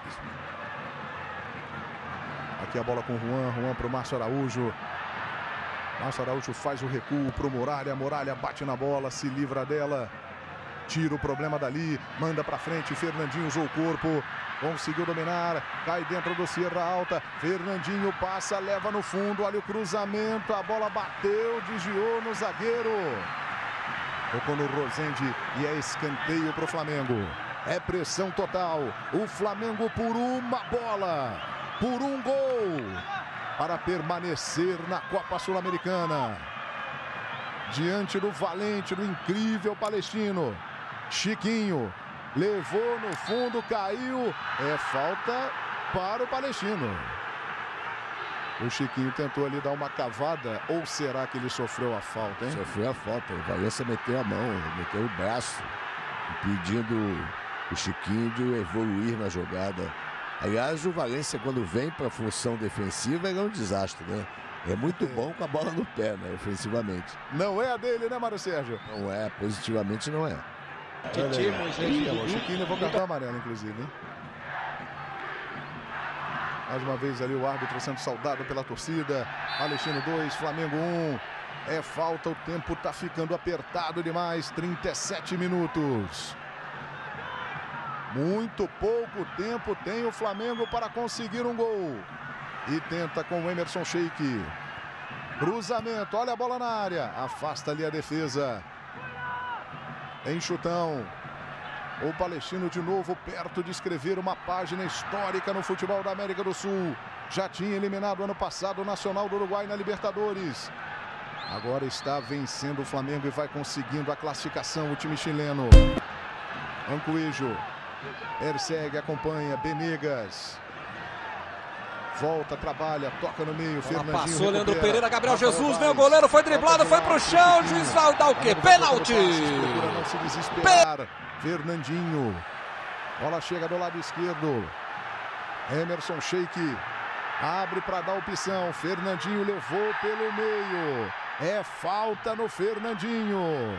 Aqui a bola com o Juan para o Márcio Araújo. Márcio Araújo faz o recuo para o Muralha. Muralha bate na bola, se livra dela. Tira o problema dali, manda para frente. Fernandinho usou o corpo, conseguiu dominar. Cai dentro do Sierra Alta. Fernandinho passa, leva no fundo. Olha o cruzamento, a bola bateu, desviou no zagueiro. Tocou no Rosende e é escanteio para o Flamengo. É pressão total. O Flamengo por uma bola, por um gol, para permanecer na Copa Sul-Americana. Diante do valente, do incrível Palestino. Chiquinho levou no fundo, caiu. É falta para o Palestino. O Chiquinho tentou ali dar uma cavada. Ou será que ele sofreu a falta, hein? Sofreu a falta. O Valência meteu a mão, meteu o braço, impedindo o Chiquinho de evoluir na jogada. Aliás, o Valência, quando vem para a função defensiva, ele é um desastre, né? É muito bom com a bola no pé, né? Ofensivamente. Não é a dele, né, Mário Sérgio? Não é, positivamente não é. O Chiquinho levou cartão amarelo, inclusive, hein? Mais uma vez ali o árbitro sendo saudado pela torcida. Palestino 2, Flamengo 1. É falta, o tempo tá ficando apertado demais. 37 minutos. Muito pouco tempo tem o Flamengo para conseguir um gol. E tenta com o Emerson Sheik. Cruzamento, olha a bola na área. Afasta ali a defesa. Em chutão. O Palestino de novo perto de escrever uma página histórica no futebol da América do Sul. Já tinha eliminado ano passado o Nacional do Uruguai na Libertadores. Agora está vencendo o Flamengo e vai conseguindo a classificação o time chileno. Mancoejo. Persegue, acompanha, Benegas. Volta, trabalha, toca no meio, Fernandinho passou, Leandro Pereira, Gabriel Jesus, veio o goleiro, foi driblado, foi pro chão, o juiz vai dar o quê? Pênalti! Procura não se desesperar, Fernandinho. Bola chega do lado esquerdo. Emerson Sheik abre para dar opção, Fernandinho levou pelo meio. É falta no Fernandinho.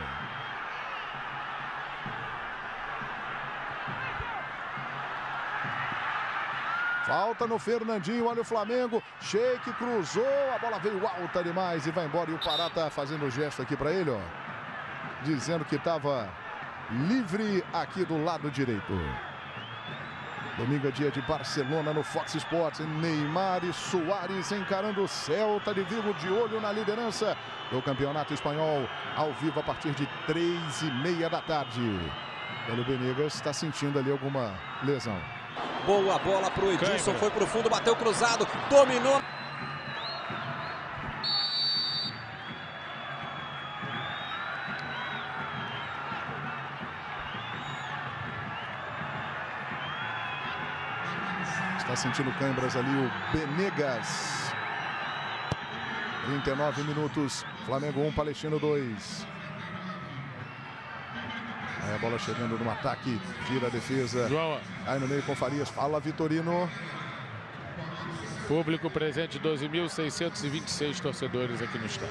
Falta no Fernandinho, olha o Flamengo. Sheik cruzou, a bola veio alta demais e vai embora. E o Pará tá fazendo o gesto aqui para ele, ó. Dizendo que estava livre aqui do lado direito. Domingo é dia de Barcelona no Fox Sports. Neymar e Suárez encarando o Celta de Vigo, de olho na liderança do Campeonato Espanhol. Ao vivo a partir de 3h30 da tarde. O Benegas está sentindo ali alguma lesão. Boa bola pro Edilson, foi pro fundo, bateu cruzado, dominou. Está sentindo câimbras ali o Benegas. 39 minutos, Flamengo 1, Palestino 2. Aí a bola chegando no ataque, tira a defesa. João. Aí no meio com Farias, fala Vitorino. Público presente, 12.626 torcedores aqui no estádio.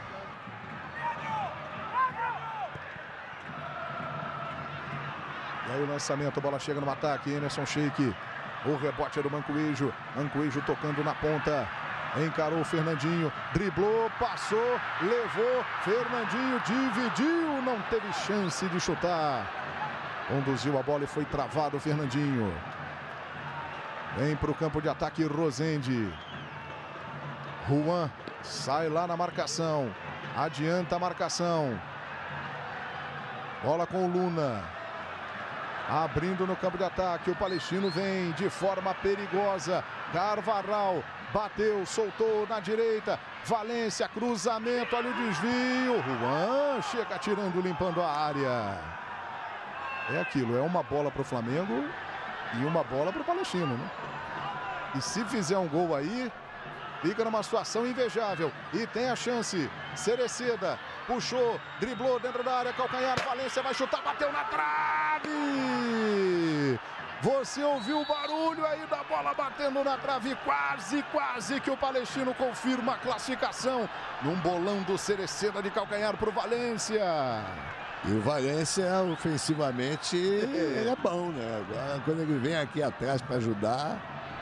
E aí o lançamento, a bola chega no ataque, Emerson Sheik. O rebote é do Mancoejo. Mancoejo tocando na ponta. Encarou o Fernandinho. Driblou, passou, levou. Fernandinho dividiu. Não teve chance de chutar. Conduziu a bola e foi travado o Fernandinho. Vem para o campo de ataque Rosende. Juan sai lá na marcação. Adianta a marcação. Bola com o Luna. Abrindo no campo de ataque, o Palestino vem de forma perigosa. Carvalhal bateu, soltou na direita. Valência, cruzamento, olha o desvio. Juan chega atirando, limpando a área. É aquilo, é uma bola para o Flamengo e uma bola para o Palestino, né? E se fizer um gol aí, fica numa situação invejável. E tem a chance. Cereceda puxou, driblou dentro da área, calcanhar, Valência vai chutar, bateu na trave! Você ouviu o barulho aí da bola batendo na trave, quase que o Palestino confirma a classificação num bolão do Cereceda de calcanhar para o Valência. E o Valência, ofensivamente, ele é bom, né? Agora, quando ele vem aqui atrás para ajudar...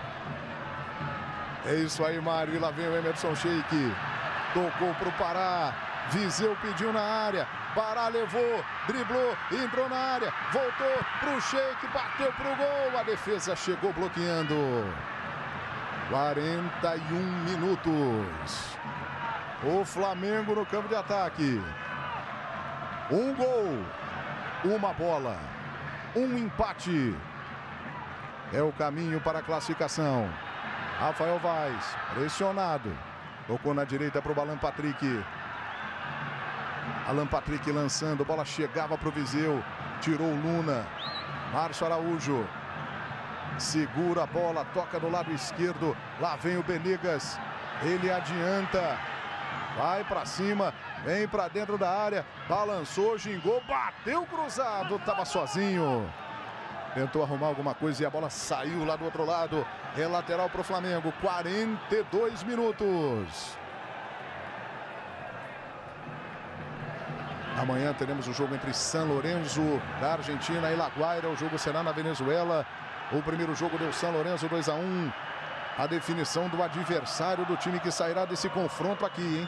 É isso aí, Mário. E lá vem o Emerson Sheik. Tocou para o Pará. Viseu pediu na área. Pará levou, driblou, entrou na área. Voltou para o Sheik, bateu para o gol. A defesa chegou bloqueando. 41 minutos. O Flamengo no campo de ataque. Um gol, uma bola, um empate. É o caminho para a classificação. Rafael Vaz, pressionado. Tocou na direita para o Alan Patrick. Alan Patrick lançando, bola chegava para o Viseu. Tirou o Luna. Márcio Araújo. Segura a bola, toca do lado esquerdo. Lá vem o Benegas. Ele adianta. Vai para cima, vem para dentro da área. Balançou, gingou, bateu cruzado. Estava sozinho. Tentou arrumar alguma coisa e a bola saiu lá do outro lado. É lateral para o Flamengo. 42 minutos. Amanhã teremos o jogo entre San Lorenzo da Argentina e La Guaira. O jogo será na Venezuela. O primeiro jogo deu San Lorenzo 2-1. A definição do adversário do time que sairá desse confronto aqui, hein?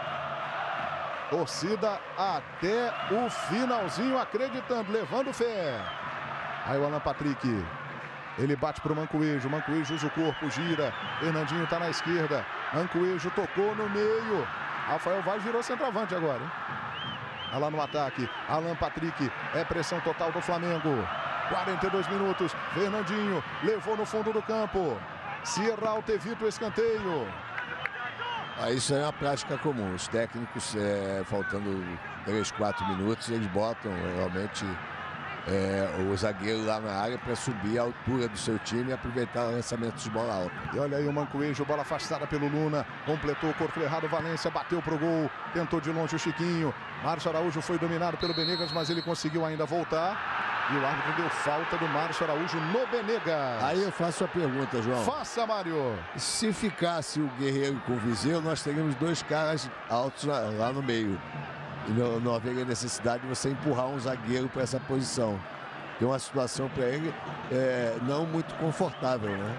Torcida até o finalzinho acreditando, levando fé. Aí o Alan Patrick, ele bate para o Mancoejo, Mancoejo usa o corpo, gira, Fernandinho está na esquerda, Mancoejo tocou no meio, Rafael Vaz virou centroavante agora, hein? Olha lá no ataque, Alan Patrick, é pressão total do Flamengo, 42 minutos, Fernandinho levou no fundo do campo, Sierralta evita o escanteio. Isso é uma prática comum, os técnicos, faltando 3, 4 minutos, eles botam realmente... o zagueiro lá na área para subir a altura do seu time e aproveitar o lançamento de bola alta. E olha aí o Mancoejo, bola afastada pelo Luna, completou o corpo errado, Valência bateu pro gol, tentou de longe o Chiquinho, Márcio Araújo foi dominado pelo Benegas, mas ele conseguiu ainda voltar e o árbitro deu falta do Márcio Araújo no Benegas. Aí eu faço a pergunta, João. Faça, Mário. Se ficasse o Guerreiro com o Viseu, nós teríamos 2 caras altos lá no meio. E não haveria necessidade de você empurrar um zagueiro para essa posição. Tem uma situação para ele não muito confortável, né?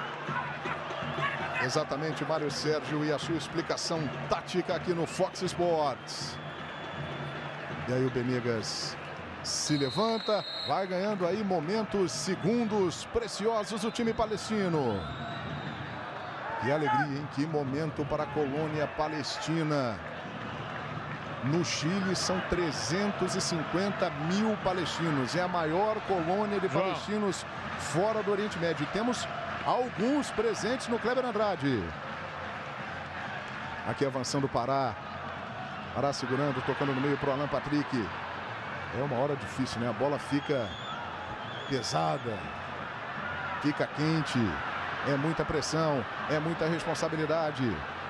Exatamente, Mário Sérgio, e a sua explicação tática aqui no Fox Sports. E aí o Benegas se levanta, vai ganhando aí momentos, segundos preciosos o time palestino. Que alegria, hein? Que momento para a colônia palestina. No Chile são 350 mil palestinos. É a maior colônia de palestinos fora do Oriente Médio. E temos alguns presentes no Kleber Andrade. Aqui avançando o Pará. Pará segurando, tocando no meio para o Alan Patrick. É uma hora difícil, né? A bola fica pesada, fica quente. É muita pressão, é muita responsabilidade.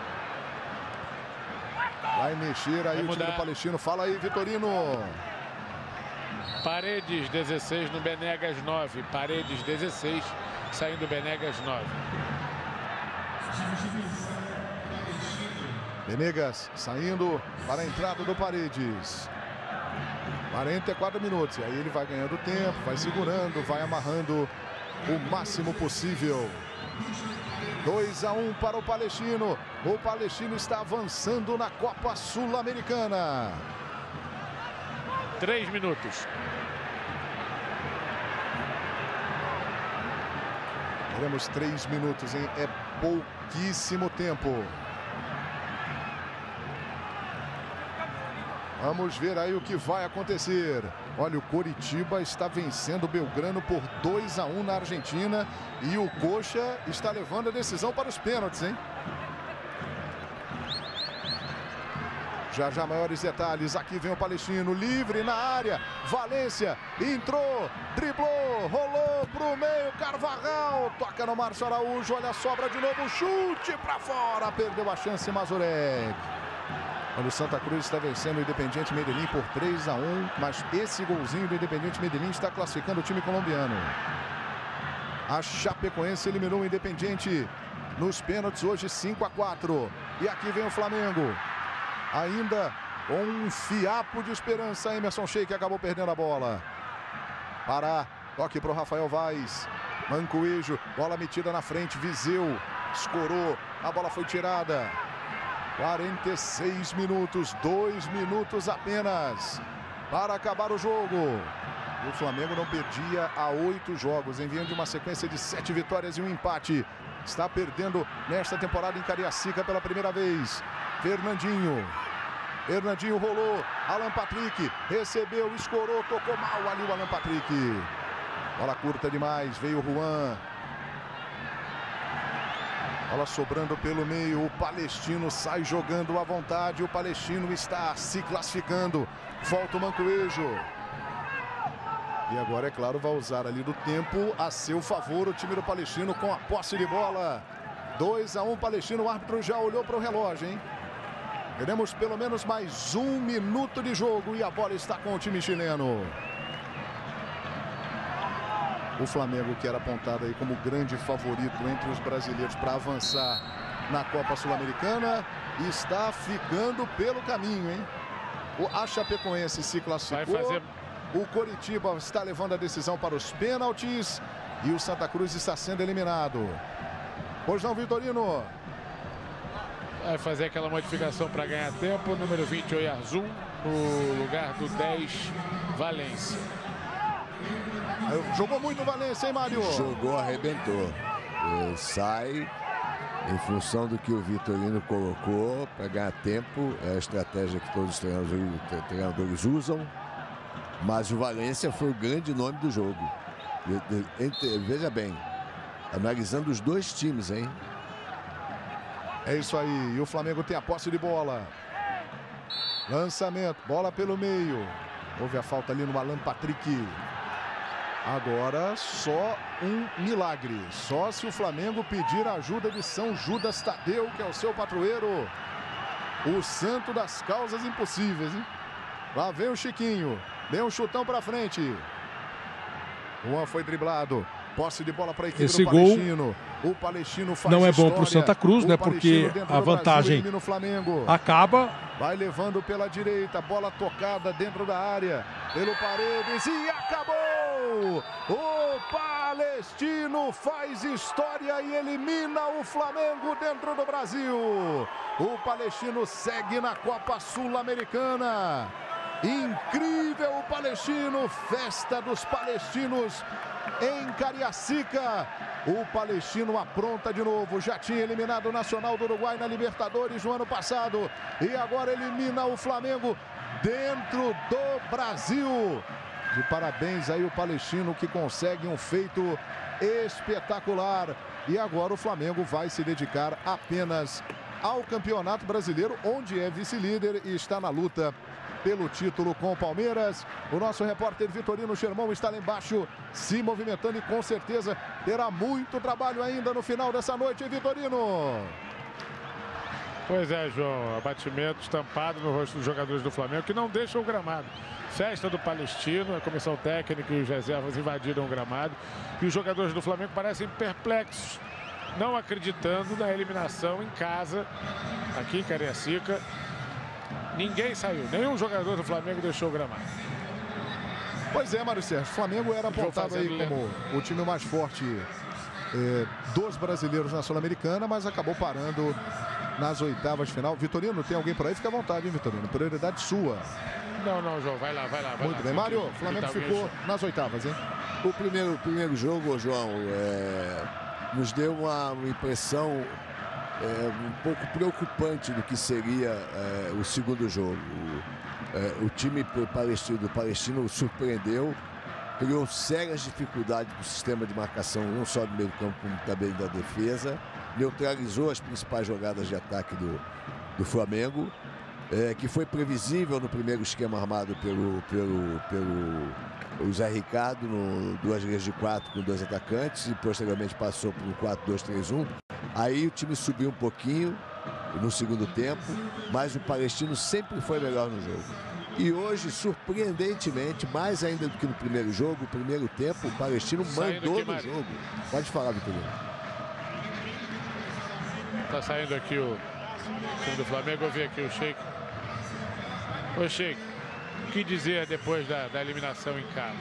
Vai mexer aí o time do Palestino. Fala aí, Vitorino. Paredes 16 no Benegas 9. Paredes 16, saindo Benegas 9. Benegas saindo para a entrada do Paredes. 44 minutos. E aí ele vai ganhando tempo, vai segurando, vai amarrando o máximo possível. 2-1 para o Palestino. O Palestino está avançando na Copa Sul-Americana. 3 minutos. Teremos 3 minutos, hein? É pouquíssimo tempo. Vamos ver aí o que vai acontecer. Olha, o Coritiba está vencendo o Belgrano por 2-1 na Argentina. E o Coxa está levando a decisão para os pênaltis, hein? Já já maiores detalhes. Aqui vem o Palestino, livre na área. Valência entrou, driblou, rolou pro meio. Carvajal toca no Márcio Araújo. Olha a sobra de novo, chute para fora. Perdeu a chance Mazurek. Olha, o Santa Cruz está vencendo o Independiente Medellín por 3-1, mas esse golzinho do Independiente Medellín está classificando o time colombiano. A Chapecoense eliminou o Independiente nos pênaltis hoje 5-4. E aqui vem o Flamengo. Ainda com um fiapo de esperança, Emerson Sheik acabou perdendo a bola. Pará, toque para o Rafael Vaz. Mancoejo, bola metida na frente, Viseu, escorou, a bola foi tirada. 46 minutos, 2 minutos apenas para acabar o jogo. O Flamengo não perdia há 8 jogos, enviando uma sequência de 7 vitórias e um empate. Está perdendo nesta temporada em Cariacica pela primeira vez. Fernandinho rolou, Alan Patrick recebeu, escorou, tocou mal ali o Alan Patrick. Bola curta demais, veio o Juan. Bola sobrando pelo meio, o Palestino sai jogando à vontade, o Palestino está se classificando. Volta o Mancoejo. E agora, é claro, vai usar ali do tempo a seu favor o time do Palestino com a posse de bola. 2-1 Palestino, o árbitro já olhou para o relógio, hein? Teremos pelo menos mais 1 minuto de jogo e a bola está com o time chileno. O Flamengo, que era apontado aí como grande favorito entre os brasileiros para avançar na Copa Sul-Americana, está ficando pelo caminho, hein? A Chapecoense se classificou. O Coritiba está levando a decisão para os pênaltis e o Santa Cruz está sendo eliminado. Pois não, Vitorino? Vai fazer aquela modificação para ganhar tempo. Número 20, Oyarzún, no lugar do 10, Valência. Jogou muito o Valência, hein, Mário? Jogou, arrebentou. Sai em função do que o Vitorino colocou para ganhar tempo. É a estratégia que todos os treinadores usam. Mas o Valência foi o grande nome do jogo. Veja bem, analisando os dois times, hein? É isso aí. E o Flamengo tem a posse de bola. Lançamento, bola pelo meio. Houve a falta ali no Alan Patrick. Agora só um milagre. Só se o Flamengo pedir a ajuda de São Judas Tadeu, que é o seu patroeiro. O santo das causas impossíveis, hein? Lá vem o Chiquinho. Deu um chutão para frente. Juan foi driblado. Posse de bola para a equipe do Palestino. O Palestino faz não é história. bom para o Santa Cruz, né? Porque a vantagem acaba. Vai levando pela direita, bola tocada dentro da área, pelo Paredes e acabou! O Palestino faz história e elimina o Flamengo dentro do Brasil. O Palestino segue na Copa Sul-Americana. Incrível o Palestino, festa dos palestinos em Cariacica. O Palestino apronta de novo, já tinha eliminado o Nacional do Uruguai na Libertadores no ano passado e agora elimina o Flamengo dentro do Brasil. De parabéns aí o Palestino, que consegue um feito espetacular. E agora o Flamengo vai se dedicar apenas ao Campeonato Brasileiro, onde é vice-líder e está na luta pelo título com o Palmeiras. O nosso repórter Vitorino Sherman está lá embaixo se movimentando e com certeza terá muito trabalho ainda no final dessa noite, hein, Vitorino? Pois é, João, abatimento estampado no rosto dos jogadores do Flamengo, que não deixam o gramado. Festa do Palestino, a comissão técnica e os reservas invadiram o gramado e os jogadores do Flamengo parecem perplexos, não acreditando na eliminação em casa, aqui em Cariacica. Ninguém saiu, nenhum jogador do Flamengo deixou o gramado. Pois é, Mário Sérgio, o Flamengo era apontado aí como o time mais forte dos brasileiros na Sul-Americana, mas acabou parando nas oitavas de final. Vitorino, tem alguém por aí? Fica à vontade, hein, Vitorino? Prioridade sua. Não, João, vai lá. Muito bem, Mário, o Flamengo ficou nas oitavas, hein? O primeiro jogo, João, nos deu uma impressão um pouco preocupante do que seria o segundo jogo. O time do Palestino surpreendeu, criou sérias dificuldades no sistema de marcação, não só do meio campo, como também da defesa, neutralizou as principais jogadas de ataque do Flamengo, que foi previsível no primeiro esquema armado pelo Zé Ricardo, no 2 linhas de 4 com 2 atacantes, e posteriormente passou para o 4-2-3-1. Aí o time subiu um pouquinho no segundo tempo, mas o Palestino sempre foi melhor no jogo. E hoje, surpreendentemente, mais ainda do que no primeiro jogo, o primeiro tempo, o Palestino mandou no jogo. Pode falar, Vitorino. Tá saindo aqui o time do Flamengo. Eu vi aqui o Sheik. Ô, Sheik, o que dizer depois da eliminação em casa?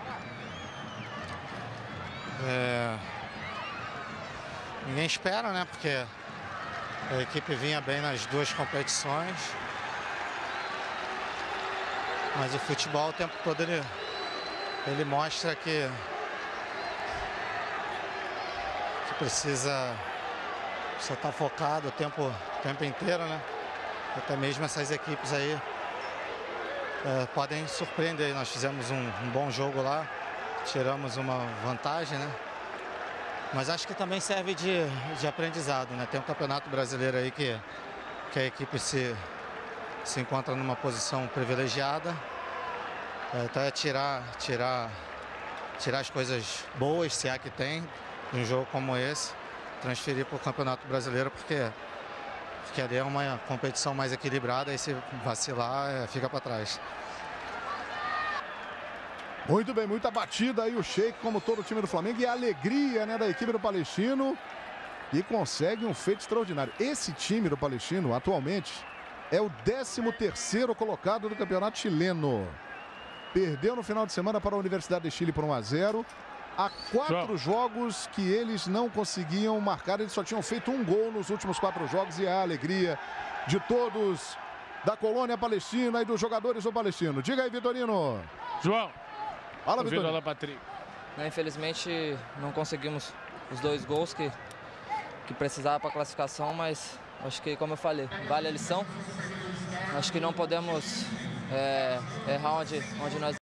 Ninguém espera, né? Porque a equipe vinha bem nas duas competições. Mas o futebol o tempo todo ele mostra que precisa estar focado o tempo inteiro, né? Até mesmo essas equipes aí podem surpreender. Nós fizemos um bom jogo lá, tiramos uma vantagem, né? Mas acho que também serve de aprendizado, né? Tem um Campeonato Brasileiro aí que a equipe se encontra numa posição privilegiada. Então é tirar as coisas boas, se há que tem, de um jogo como esse, transferir para o Campeonato Brasileiro, porque ali é uma competição mais equilibrada e se vacilar, fica para trás. Muito bem, muita batida aí o Sheik, como todo o time do Flamengo, e a alegria, né, da equipe do Palestino, e consegue um feito extraordinário. Esse time do Palestino, atualmente, é o 13º colocado do campeonato chileno. Perdeu no final de semana para a Universidade de Chile por 1-0. Há 4 jogos que eles não conseguiam marcar, eles só tinham feito um gol nos últimos 4 jogos, e a alegria de todos da colônia palestina e dos jogadores do Palestino. Diga aí, Vitorino. João. Fala, Vitorino. Olá, Patrick. Infelizmente não conseguimos os 2 gols que precisava para a classificação, mas acho que, como eu falei, vale a lição. Acho que não podemos errar onde nós